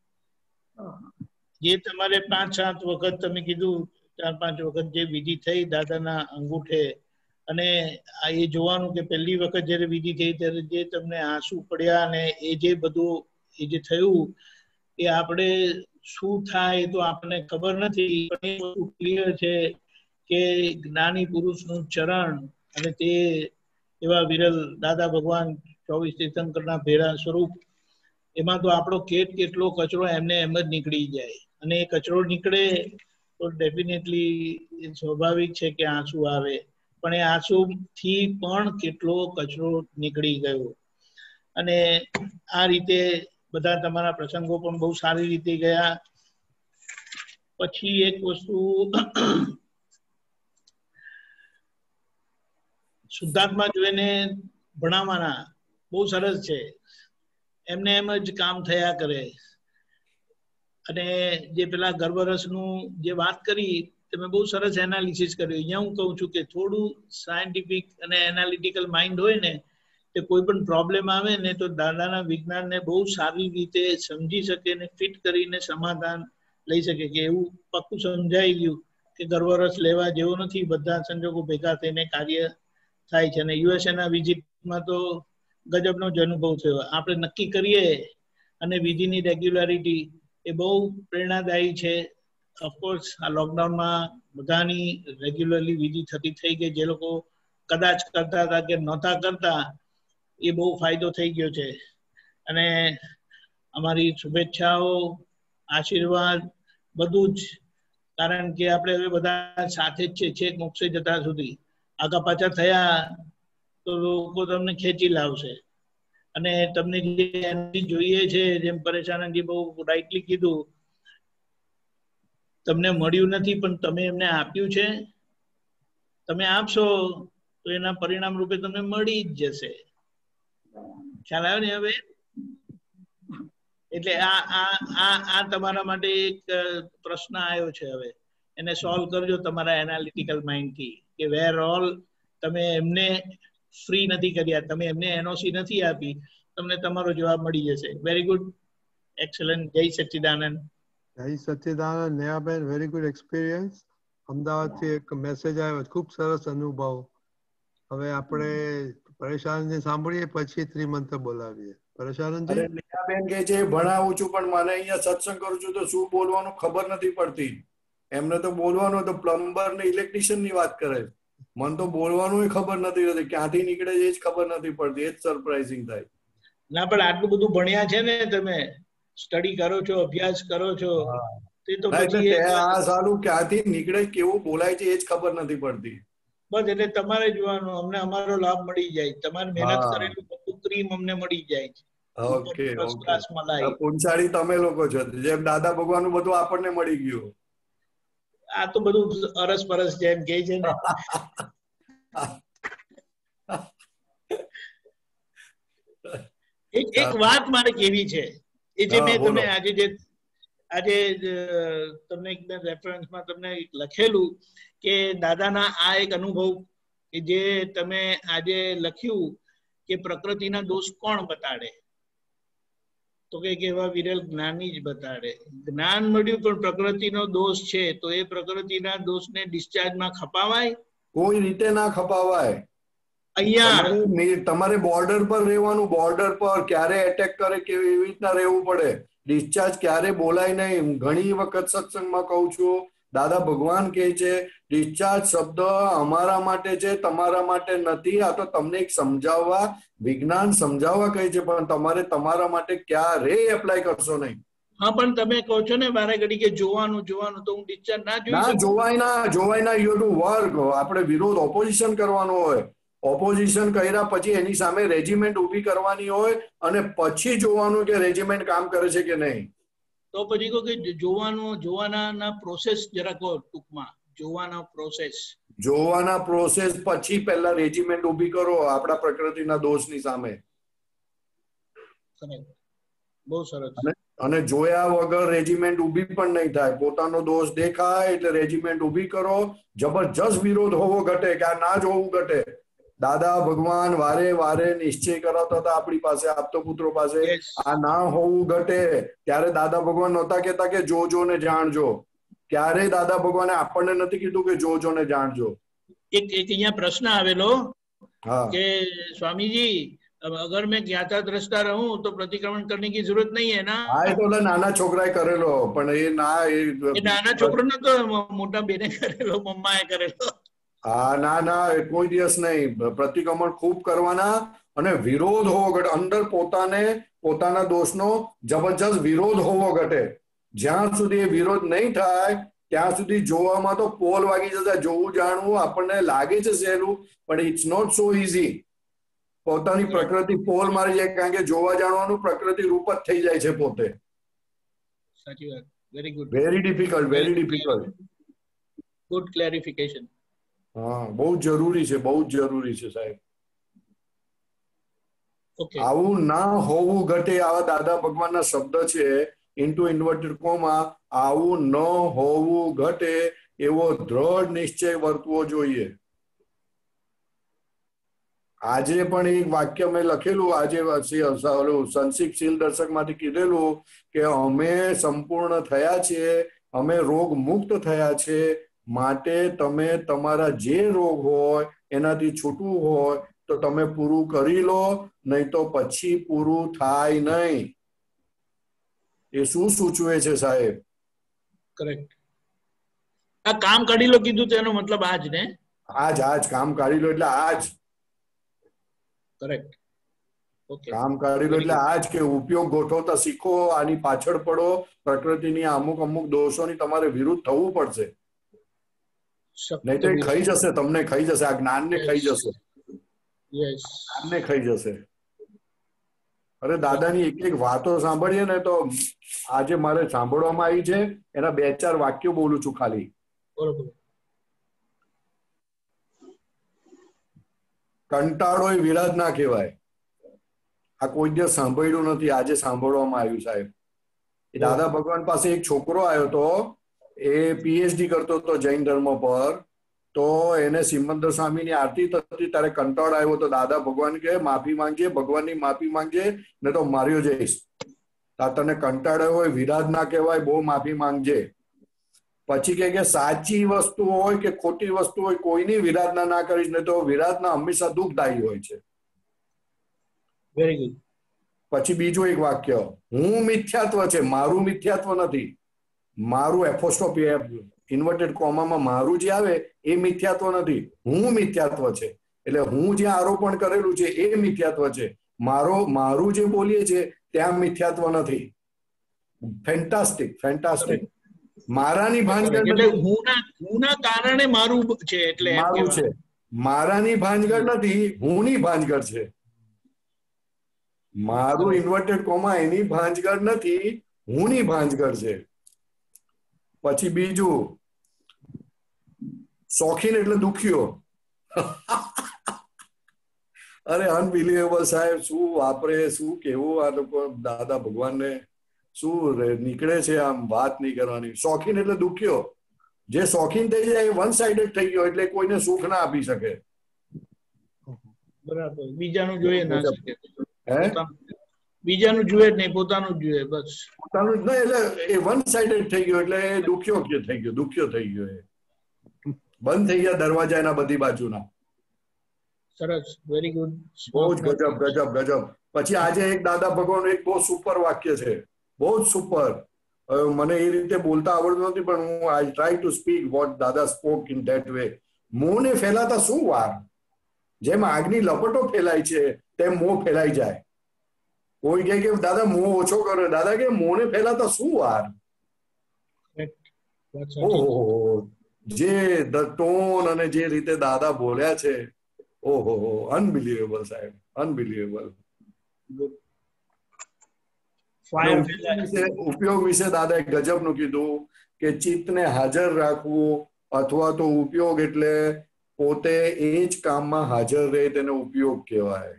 જે તમારે 5-7 વખત તમે કીધું 4-5 વખત જે વિધિ થઈ દાદાના અંગૂઠે, અને એ જોવાનું કે પહેલી વખત જયારે વિધિ થઈ ત્યારે જે તમને આંસુ પડ્યા અને એ જે બધું એ જે થયું એ આપણે શું થાય તો આપણને ખબર નથી, પણ એ વસ્તુ ક્લિયર છે કે જ્ઞાની પુરુષનું ચરણ અને તે એવા વિરલ દાદા ભગવાન 24 તીર્થંકરના ભેરા સ્વરૂપ, એમાં તો આપણો કેટલો કચરો એમને એમ જ નીકળી જાય. અને એ કચરો નીકળે તો ડેફિનેટલી સ્વાભાવિક છે કે આંસુ આવે, પણ એ આંસુથી પણ કેટલો કચરો નીકળી ગયો. અને આ રીતે બધા તમારા પ્રસંગો પણ બહુ સારી રીતે ગયા. પછી એક વસ્તુ શુદ્ધાત્મા જોઈને ભણાવવાના બહુ સરસ છે, એમને એમ જ કામ થયા કરે. અને જે પેલા ગર્ભરસનું જે વાત કરી તમે બહુ સરસ એનાલિસિસ કર્યું. અહીંયા હું કહું છું કે થોડું સાયન્ટિફિક અને એનાલિટિકલ માઇન્ડ હોય ને તે કોઈ પણ પ્રોબ્લેમ આવે ને તો દાદાના વિજ્ઞાનને બહુ સારી રીતે સમજી શકે ને ફિટ કરીને સમાધાન લઈ શકે. કે એવું પાક્કું સમજાઈ ગયું કે ગર્ભરસ લેવા જેવો નથી, બધા સંજોગો ભેગા થઈને કાર્ય થાય છે. અને યુએસએના વિઝિટમાં તો ગજબનો જ અનુભવ થયો. આપણે નક્કી કરીએ અને વિધિની રેગ્યુલારિટી એ બહુ પ્રેરણાદાયી છે. ઓફકોર્સ આ લોકડાઉનમાં બધાની રેગ્યુલરલી વિધિ થતી થઈ ગઈ. જે લોકો કદાચ કરતા હતા કે નહોતા કરતા એ બહુ ફાયદો થઈ ગયો છે. અને અમારી શુભેચ્છાઓ, આશીર્વાદ બધું જ, કારણ કે આપણે હવે બધા સાથે જ છે છેક મોક્ષે જતા સુધી. આગા પાછા થયા તો લોકો તમને ખેંચી લાવશે. અને તમને જે એનર્જી જોઈએ છે, જેમ પરેશાનંદજી બહુ રાઇટલી કીધું, તમને મળ્યું નથી પણ તમે એમને આપ્યું છે, તમે આપશો તો એના પરિણામ રૂપે તમને મળી જ જશે. ખ્યાલ આવ્યો ને હવે? એટલે આ તમારા માટે એક પ્રશ્ન આવ્યો છે. હવે એને સોલ્વ કરજો તમારા એનાલિટિકલ માઇન્ડથી કે વેર ઓલ તમે એમને ફ્રી નથી કર્યા, તમે એમને એનઓસી નથી આપી, તમને તમારો જવાબ મળી જશે. Very good, excellent. જય સચ્ચિદાનંદ. જય સચ્ચિદાનંદ. નેહાબેન, વેરી ગુડ એક્સપિરિયન્સ. અમદાવાદથી એક મેસેજ આવ્યો, ખૂબ સરસ અનુભવ. હવે આપણે પરેશાનજી સાંભળીએ પછી ત્રિમંત્ર બોલાવીએ. પરેશાનજી. નેહાબેન કહે છે ભણાવું છું પણ મને અહીંયા સત્સંગ કરું છું તો શું બોલવાનું ખબર નથી પડતી. એમને તો બોલવાનું તો પ્લમ્બર ને ઇલેક્ટ્રિશિયન ની વાત કરે, મને તો બોલવાનું ખબર નથી રહેતી, ક્યાંથી નીકળે છે એ જ ખબર નથી પડતી. એ જ સરપ્રાઇઝિંગ થાય. ના પણ આટલું બધું ભણ્યા છે ને, તમે સ્ટડી કરો છો, અભ્યાસ કરો છો, તે તો પછી આ સારું ક્યાંથી નીકળે, કેવું બોલાય છે એ જ ખબર નથી પડતી. બસ એટલે તમારે જોવાનું, અમને અમારો લાભ મળી જાય, તમારે મહેનત કરેલું બધું ક્રીમ અમને મળી જાય છે. ઓકે, પુંછાળી તમે લોકો છો, જેમ દાદા ભગવાન નું બધું આપણને મળી ગયું. આ તો બધું અરસ પરસ જેમ કે છે ને. એક વાત મારે કેવી છે, એ જે મેં તમને આજે તમને એકદમ રેફરન્સમાં તમને લખેલું કે દાદાના આ એક અનુભવ કે જે તમે આજે લખ્યું કે પ્રકૃતિના દોષ કોણ બતાડે, તો કે એવા વિરલ જ્ઞાની જ બતાડે. જ્ઞાન મળ્યું પણ પ્રકૃતિનો દોષ છે, તો એ પ્રકૃતિના દોષને ડિસ્ચાર્જમાં ખપાવાય? કોઈ રીતે ના ખપાવાય. અહીંયા તમારે બોર્ડર પર રહેવાનું, બોર્ડર પર ક્યારે એટેક કરે કેવી એવી રીતના રહેવું પડે. ડિસ્ચાર્જ ક્યારે બોલાય નહીં. ઘણી વખત સત્સંગમાં કહું છું, દાદા ભગવાન કહે છે ડિસ્ચાર્જ શબ્દ અમારા માટે છે, તમારા માટે નથી. આ તો તમને એક સમજાવવા, વિજ્ઞાન સમજાવવા કહે છે, પણ તમારે તમારા માટે ક્યારે એપ્લાય કરશો નહીં. હા, પણ તમે કહો છો ને વારે ઘડી કે જોવાનું જોવાનું, તો હું ડિસ્ચાર્જ ના જોઈ શકું? જોવાય ના. You to work. આપણે વિરોધ ઓપોઝિશન કરવાનો હોય. ઓપોઝિશન કર્યા પછી એની સામે રેજિમેન્ટ ઊભી કરવાની હોય અને પછી જોવાનું કે રેજિમેન્ટ કામ કરે છે કે નહીં. તો પછી કહો કે જોવાના પ્રોસેસ જરા કહો ટૂંકમાં. જોવાના પ્રોસેસ પછી પહેલા રેજિમેન્ટ ઊભી કરો આપણા પ્રકૃતિના દોષની સામે. બહુ સરસ. અને જોયા વગર રેજિમેન્ટ ઊભી પણ નહીં થાય. પોતાનો દોષ દેખાય એટલે રેજિમેન્ટ ઊભી કરો. જબરજસ્ત વિરોધ હોવો ઘટે કે આ ના જોવું ઘટે. દાદા ભગવાન વારે વારે નિશ્ચય કરાવતા હતા આપણી પાસે, આપતો પુત્રો પાસે, આ ના હોવું ઘટે. ત્યારે દાદા ભગવાન નહોતા કહેતા કે જોજો ને જાણજો. ક્યારેય દાદા ભગવાને આપણને નથી કીધું કે જોજો ને જાણજો. એક અહીંયા પ્રશ્ન આવેલો કે સ્વામીજી અગર मैं ज्ञाता दृष्टा रहूं तो प्रतिक्रमण करने की जरूरत नहीं है ना? હા, એ તો નાના છોકરાએ કરેલો, પણ એ નાના છોકરાને તો મોટા બેને કરેલો, મમ્માએ કરેલો. હા, ના, કોઈ દિવસ નહીં. પ્રતિક્રમણ ખૂબ કરવાના અને વિરોધ હોવો ઘટે. અંદર પોતાના દોષનો જબરજસ્ત વિરોધ હોવો ઘટે. જ્યાં સુધી એ વિરોધ નહીં થાય ત્યાં સુધી જોવામાં તો પોલ વાગી જતા. જોવું જાણવું આપણને લાગે છે સહેલું, પણ ઇટ્સ નોટ સો ઇઝી. પોતાની પ્રકૃતિ પોલ મારી જાય, કારણ કે જોવા જાણવાનું પ્રકૃતિ રૂપ જ થઈ જાય છે પોતે. સાચી વાત. Very good. Very difficult. Good clarification. હા, બહુ જરૂરી છે, બહુ જ જરૂરી છે સાહેબ. આવું ના હોવું ઘટે, આવા દાદા ભગવાનના શબ્દ છે. ઇન્ટુ ઇન્વર્ટેડ કોમા, આવું ન હોવું ઘટે એવો દ્રઢ નિશ્ચય વર્તવો જોઈએ. આજે પણ એક વાક્ય મેં લખેલું, આજે સંસિક શીલ દર્શક માંથી કીધેલું કે અમે સંપૂર્ણ થયા છીએ, અમે રોગ મુક્ત થયા છે, માટે તમે તમારા જે રોગ હોય એનાથી છૂટવું હોય તો તમે પૂરું કરી લો, નહીં તો પછી પૂરું થાય નહીં. એ શું સૂચવે છે સાહેબ? કરેક્ટ. આ કામ કાઢી લો કીધું તેનો મતલબ આજ ને? આજ કામ કાઢી લો એટલે આજ. કરેક્ટ. કામ કાઢી લો એટલે આજ કે ઉપયોગ ગોઠવતા શીખો. આની પાછળ પડો. પ્રકૃતિની અમુક દોષોની તમારે વિરુદ્ધ થવું પડશે, નહીં તો ખાઈ જશે, તમને ખાઈ જશે. આ જ્ઞાનને ખાઈ જશે. જ્ઞાનને ખાઈ જશે. અરે દાદાની એક વાતો સાંભળીએ ને તો આજે મારે સાંભળવામાં આવી છે, એના 2-4 વાક્યો બોલું છું ખાલી. બરોબર. કંટાળો એ વિરાટ ના કહેવાય. આ કોઈ દિવસ સાંભળ્યું નથી, આજે સાંભળવામાં આવ્યું સાહેબ. દાદા ભગવાન પાસે એક છોકરો આવ્યો હતો, એ પીએચડી કરતો હતો જૈન ધર્મ પર. તો એને સિમંદર સ્વામીની આરતી થતી ત્યારે કંટાળો આવ્યો તો દાદા ભગવાન કે માફી માંગજે, ભગવાનની માફી માંગજે, ને તો માર્યો જઈશ. તને કંટાળો હોય વિરાટ ના કહેવાય, બહુ માફી માંગજે. પછી કે સાચી વસ્તુ હોય કે ખોટી વસ્તુ હોય કોઈની વિરાધના ના કરીશ, ને તો વિરાધના હંમેશા દુઃખદાયી હોય છે. Very good. પછી બીજું એક વાક્ય, હું મિથ્યાત્વ છે, મારું મિથ્યાત્વ નથી. મારું એપોસ્ટ્રોફી ઇન્વર્ટેડ કોમામાં મારું જે આવે એ મિથ્યાત્વ નથી, હું મિથ્યાત્વ છે. એટલે હું જે આરોપણ કરેલું છે એ મિથ્યાત્વ છે. મારું જે બોલીએ છે ત્યાં મિથ્યાત્વ નથી. ફેન્ટાસ્ટિક. મારાની ભાનગડ એટલે હુંના કારણે મારું છે, એટલે મારું છે. મારાની ભાનગડ નથી, હુંની ભાનગડ છે. મારું ઇન્વર્ટેડ કોમા એની ભાંજગડ નથી, હુંની ભાંજગડ છે. પછી બીજું, શોખીન એટલે દુખ્યો. અરે અનબિલિવેબલ સાહેબ, શું વાપરે, શું કેવું આ લોકો. દાદા ભગવાનને શું નીકળે છે, આમ વાત નહીં કરવાની. શોખીન એટલે દુખ્યો. જે શોખીન થઈ જાય એ વન સાઇડેડ થઈ ગયો, એટલે કોઈને સુખ ના આપી શકે. બરાબર, બીજાનું જોઈએ ના શકે, હે બીજાનું જોઈએ જ નહીં, પોતાનું જ જોઈએ બસ. પોતાનું જ નહીં, એટલે એ વન સાઇડેડ થઈ ગયો, એટલે એ દુખ્યો થઈ ગયો, દુખ્યો થઈ ગયો, એ બંધ થઈ ગયા દરવાજા એના બધી બાજુના. સરસ, વેરી ગુડ, બહુ જ ગજબ ગજબ ગજબ. પછી આજે એક દાદા ભગવાન એક બહુ સુપર વાક્ય છે, બહુ જ સુપર. મને એ રીતે બોલતા આવડતું નથી, પણ હું I try to speak what Dada spoke in that way. મોંને ફેલાતા શું વાર? જેમ આગની લપટો ફેલાય છે તેમ મોં ફેલાઈ જાય. કોઈ કહે કે દાદા મોં ઓછો કરો, દાદા કે મોંને ફેલાતા શું વાર? ઓહો, જે ધ ટોન અને જે રીતે દાદા બોલ્યા છે, ઓહો, અનબિલીવેબલ સાહેબ, અનબિલીવેબલ. ઉપયોગ વિશે દાદાએ ગજબનું કીધું કે ચિત્તને હાજર રાખવું, અથવા તો ઉપયોગ એટલે પોતે એ જ કામમાં હાજર રહે, તેને ઉપયોગ કહેવાય.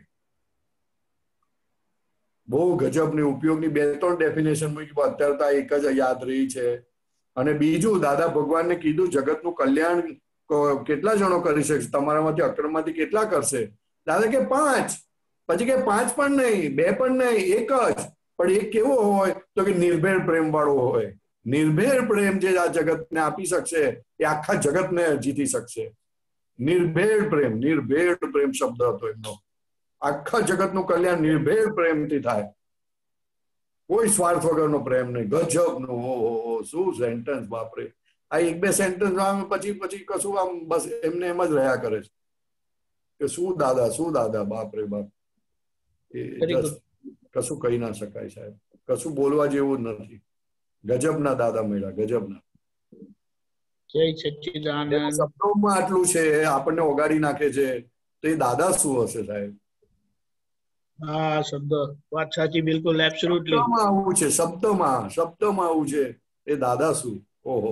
બહુ ગજબની ઉપયોગની 2-3 ડેફિનેશન મૂકી, અત્યારે તો એક જ યાદ રહી છે. અને બીજું, દાદા ભગવાનને કીધું જગતનું કલ્યાણ કેટલા જણો કરી શકશે, તમારામાંથી અક્રમમાંથી કેટલા કરશે? દાદા કે 5. પછી કે 5 પણ નહીં, 2 પણ નહીં, એક જ. પણ એ કેવો હોય તો કે નિર્ભેળ પ્રેમ વાળો હોય. નિર્ભેળ પ્રેમ જે આ જગતને આપી શકશે એ આખા જગતને જીતી શકશે. નિર્ભેળ પ્રેમ, નિર્ભેળ પ્રેમ શબ્દ હતો એમનો. આખા જગતનું કલ્યાણ નિર્ભેળ પ્રેમથી થાય, કોઈ સ્વાર્થ વગરનો પ્રેમ નહીં. ગજબનો, ઓહો, શું સેન્ટન્સ, બાપરે. આ 1-2 સેન્ટન્સ પછી કશું આમ બસ એમને એમ જ રહ્યા કરે છે કે શું દાદા, બાપરે બાપ. એ કશું કહી ના શકાય સાહેબ, કશું બોલવા જેવું જ નથી. ગજબના દાદા મળ્યા, ગજબના. જય સચ્ચિદાનંદ. શબ્દોમાં આટલું છે, આપણને ઓગાળી નાખે છે, તો એ દાદા શું હશે સાહેબ? હા, શબ્દ, વાત સાચી, બિલકુલ, એબ્સોલ્યુટલી. આવું છે, શબ્દમાં આવું છે, એ દાદા શું? ઓહો,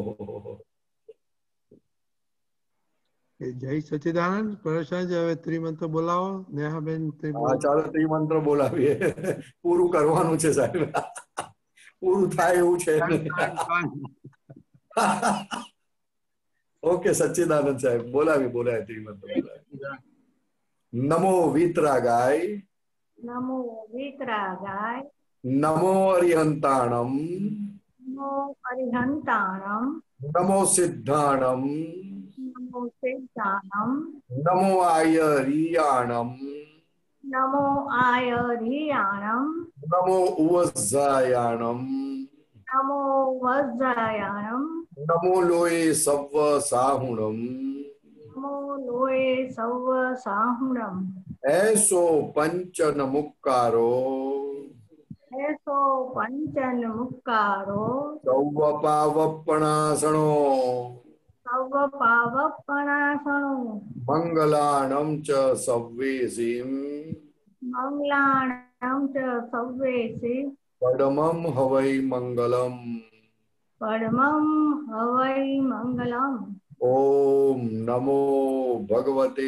જય સચ્ચિદાનંદ. પરેશાનજી, હવે ત્રિમંત્ર બોલાવો. નેહાબેન, ચાલો ત્રિમંત્ર બોલાવીએ. પૂરું કરવાનું છે સાહેબ, પૂરું થાય એવું છે. ઓકે, સચ્ચિદાનંદ સાહેબ બોલાવી ત્રિમંત્ર. નમો વિતરાગાય, નમો વિતરાગાય, નમો અરિહંતાણમ, નમો અરિહંતાણમ, નમો સિદ્ધાણમ, નમો સિદ્ધાણમ, નમો આયરિયાણમ, નમો આયરિયાણમ, નમો ઉવઝાયાણમ, નમો વજ્જાયાણમ, નમો લોય સવ્વ સાહુણમ, નમો લોય સૌવ સાહુણમ, એસો પંચન મુક્કારો, એસો પંચન મુક્કારો, સૌવ પાવપણાસણો, સૌવ પાવપણાસણો, મંગલાણમ ચ સવ્વેસીમ, મંગલાણમ ચ સવ્વેસી, પડમમ હવૈ મંગલમ, પડમમ હવૈ મંગલમ. ઓમ નમો ભગવતે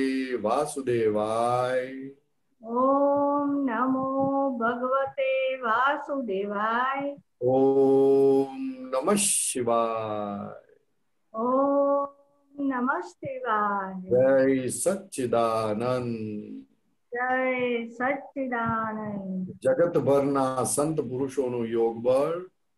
વાસુદેવાય, ઓમ નમો ભગવતે વાસુદેવાય, ઓમ નમઃ શિવાય, ઓમ નમઃ શિવાય. જય સચ્ચિદાનંદ. જય સચ્ચિદાનંદ. જગતભરના સંત પુરુષોનું યોગ બળ,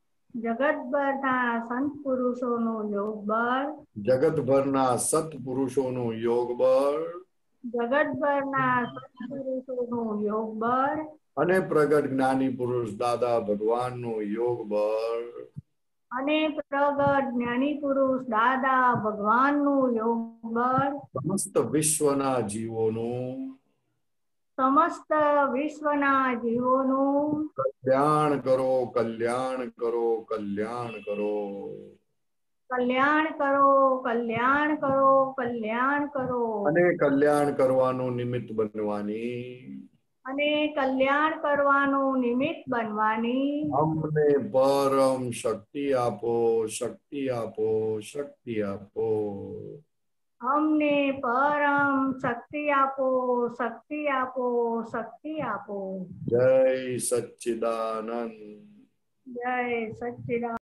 જગતભરના સંત પુરુષોનું યોગ બળ, જગતભરના સત્પુરુષોનું યોગ બળ, જગતભરના સંત પુરુષોનું યોગ બળ, અને પ્રગટ જ્ઞાની પુરુષ દાદા ભગવાનનું યોગ બળ, અને પ્રગટ જ્ઞાની પુરુષ દાદા ભગવાનનું યોગ બળ, સમસ્ત વિશ્વના જીવોનું, સમસ્ત વિશ્વના જીવોનું કલ્યાણ કરો, કલ્યાણ કરો, કલ્યાણ કરો, કલ્યાણ કરો, કલ્યાણ કરો, કલ્યાણ કરો, અને કલ્યાણ કરવાનું નિમિત્ત બનવાની, અને કલ્યાણ કરવાનું નિમિત્ત બનવાની અમને પરમ શક્તિ આપો, શક્તિ આપો, શક્તિ આપો. અમને પરમ શક્તિ આપો, શક્તિ આપો, શક્તિ આપો. જય સચ્ચિદાનંદ. જય સચ્ચિદાનંદ.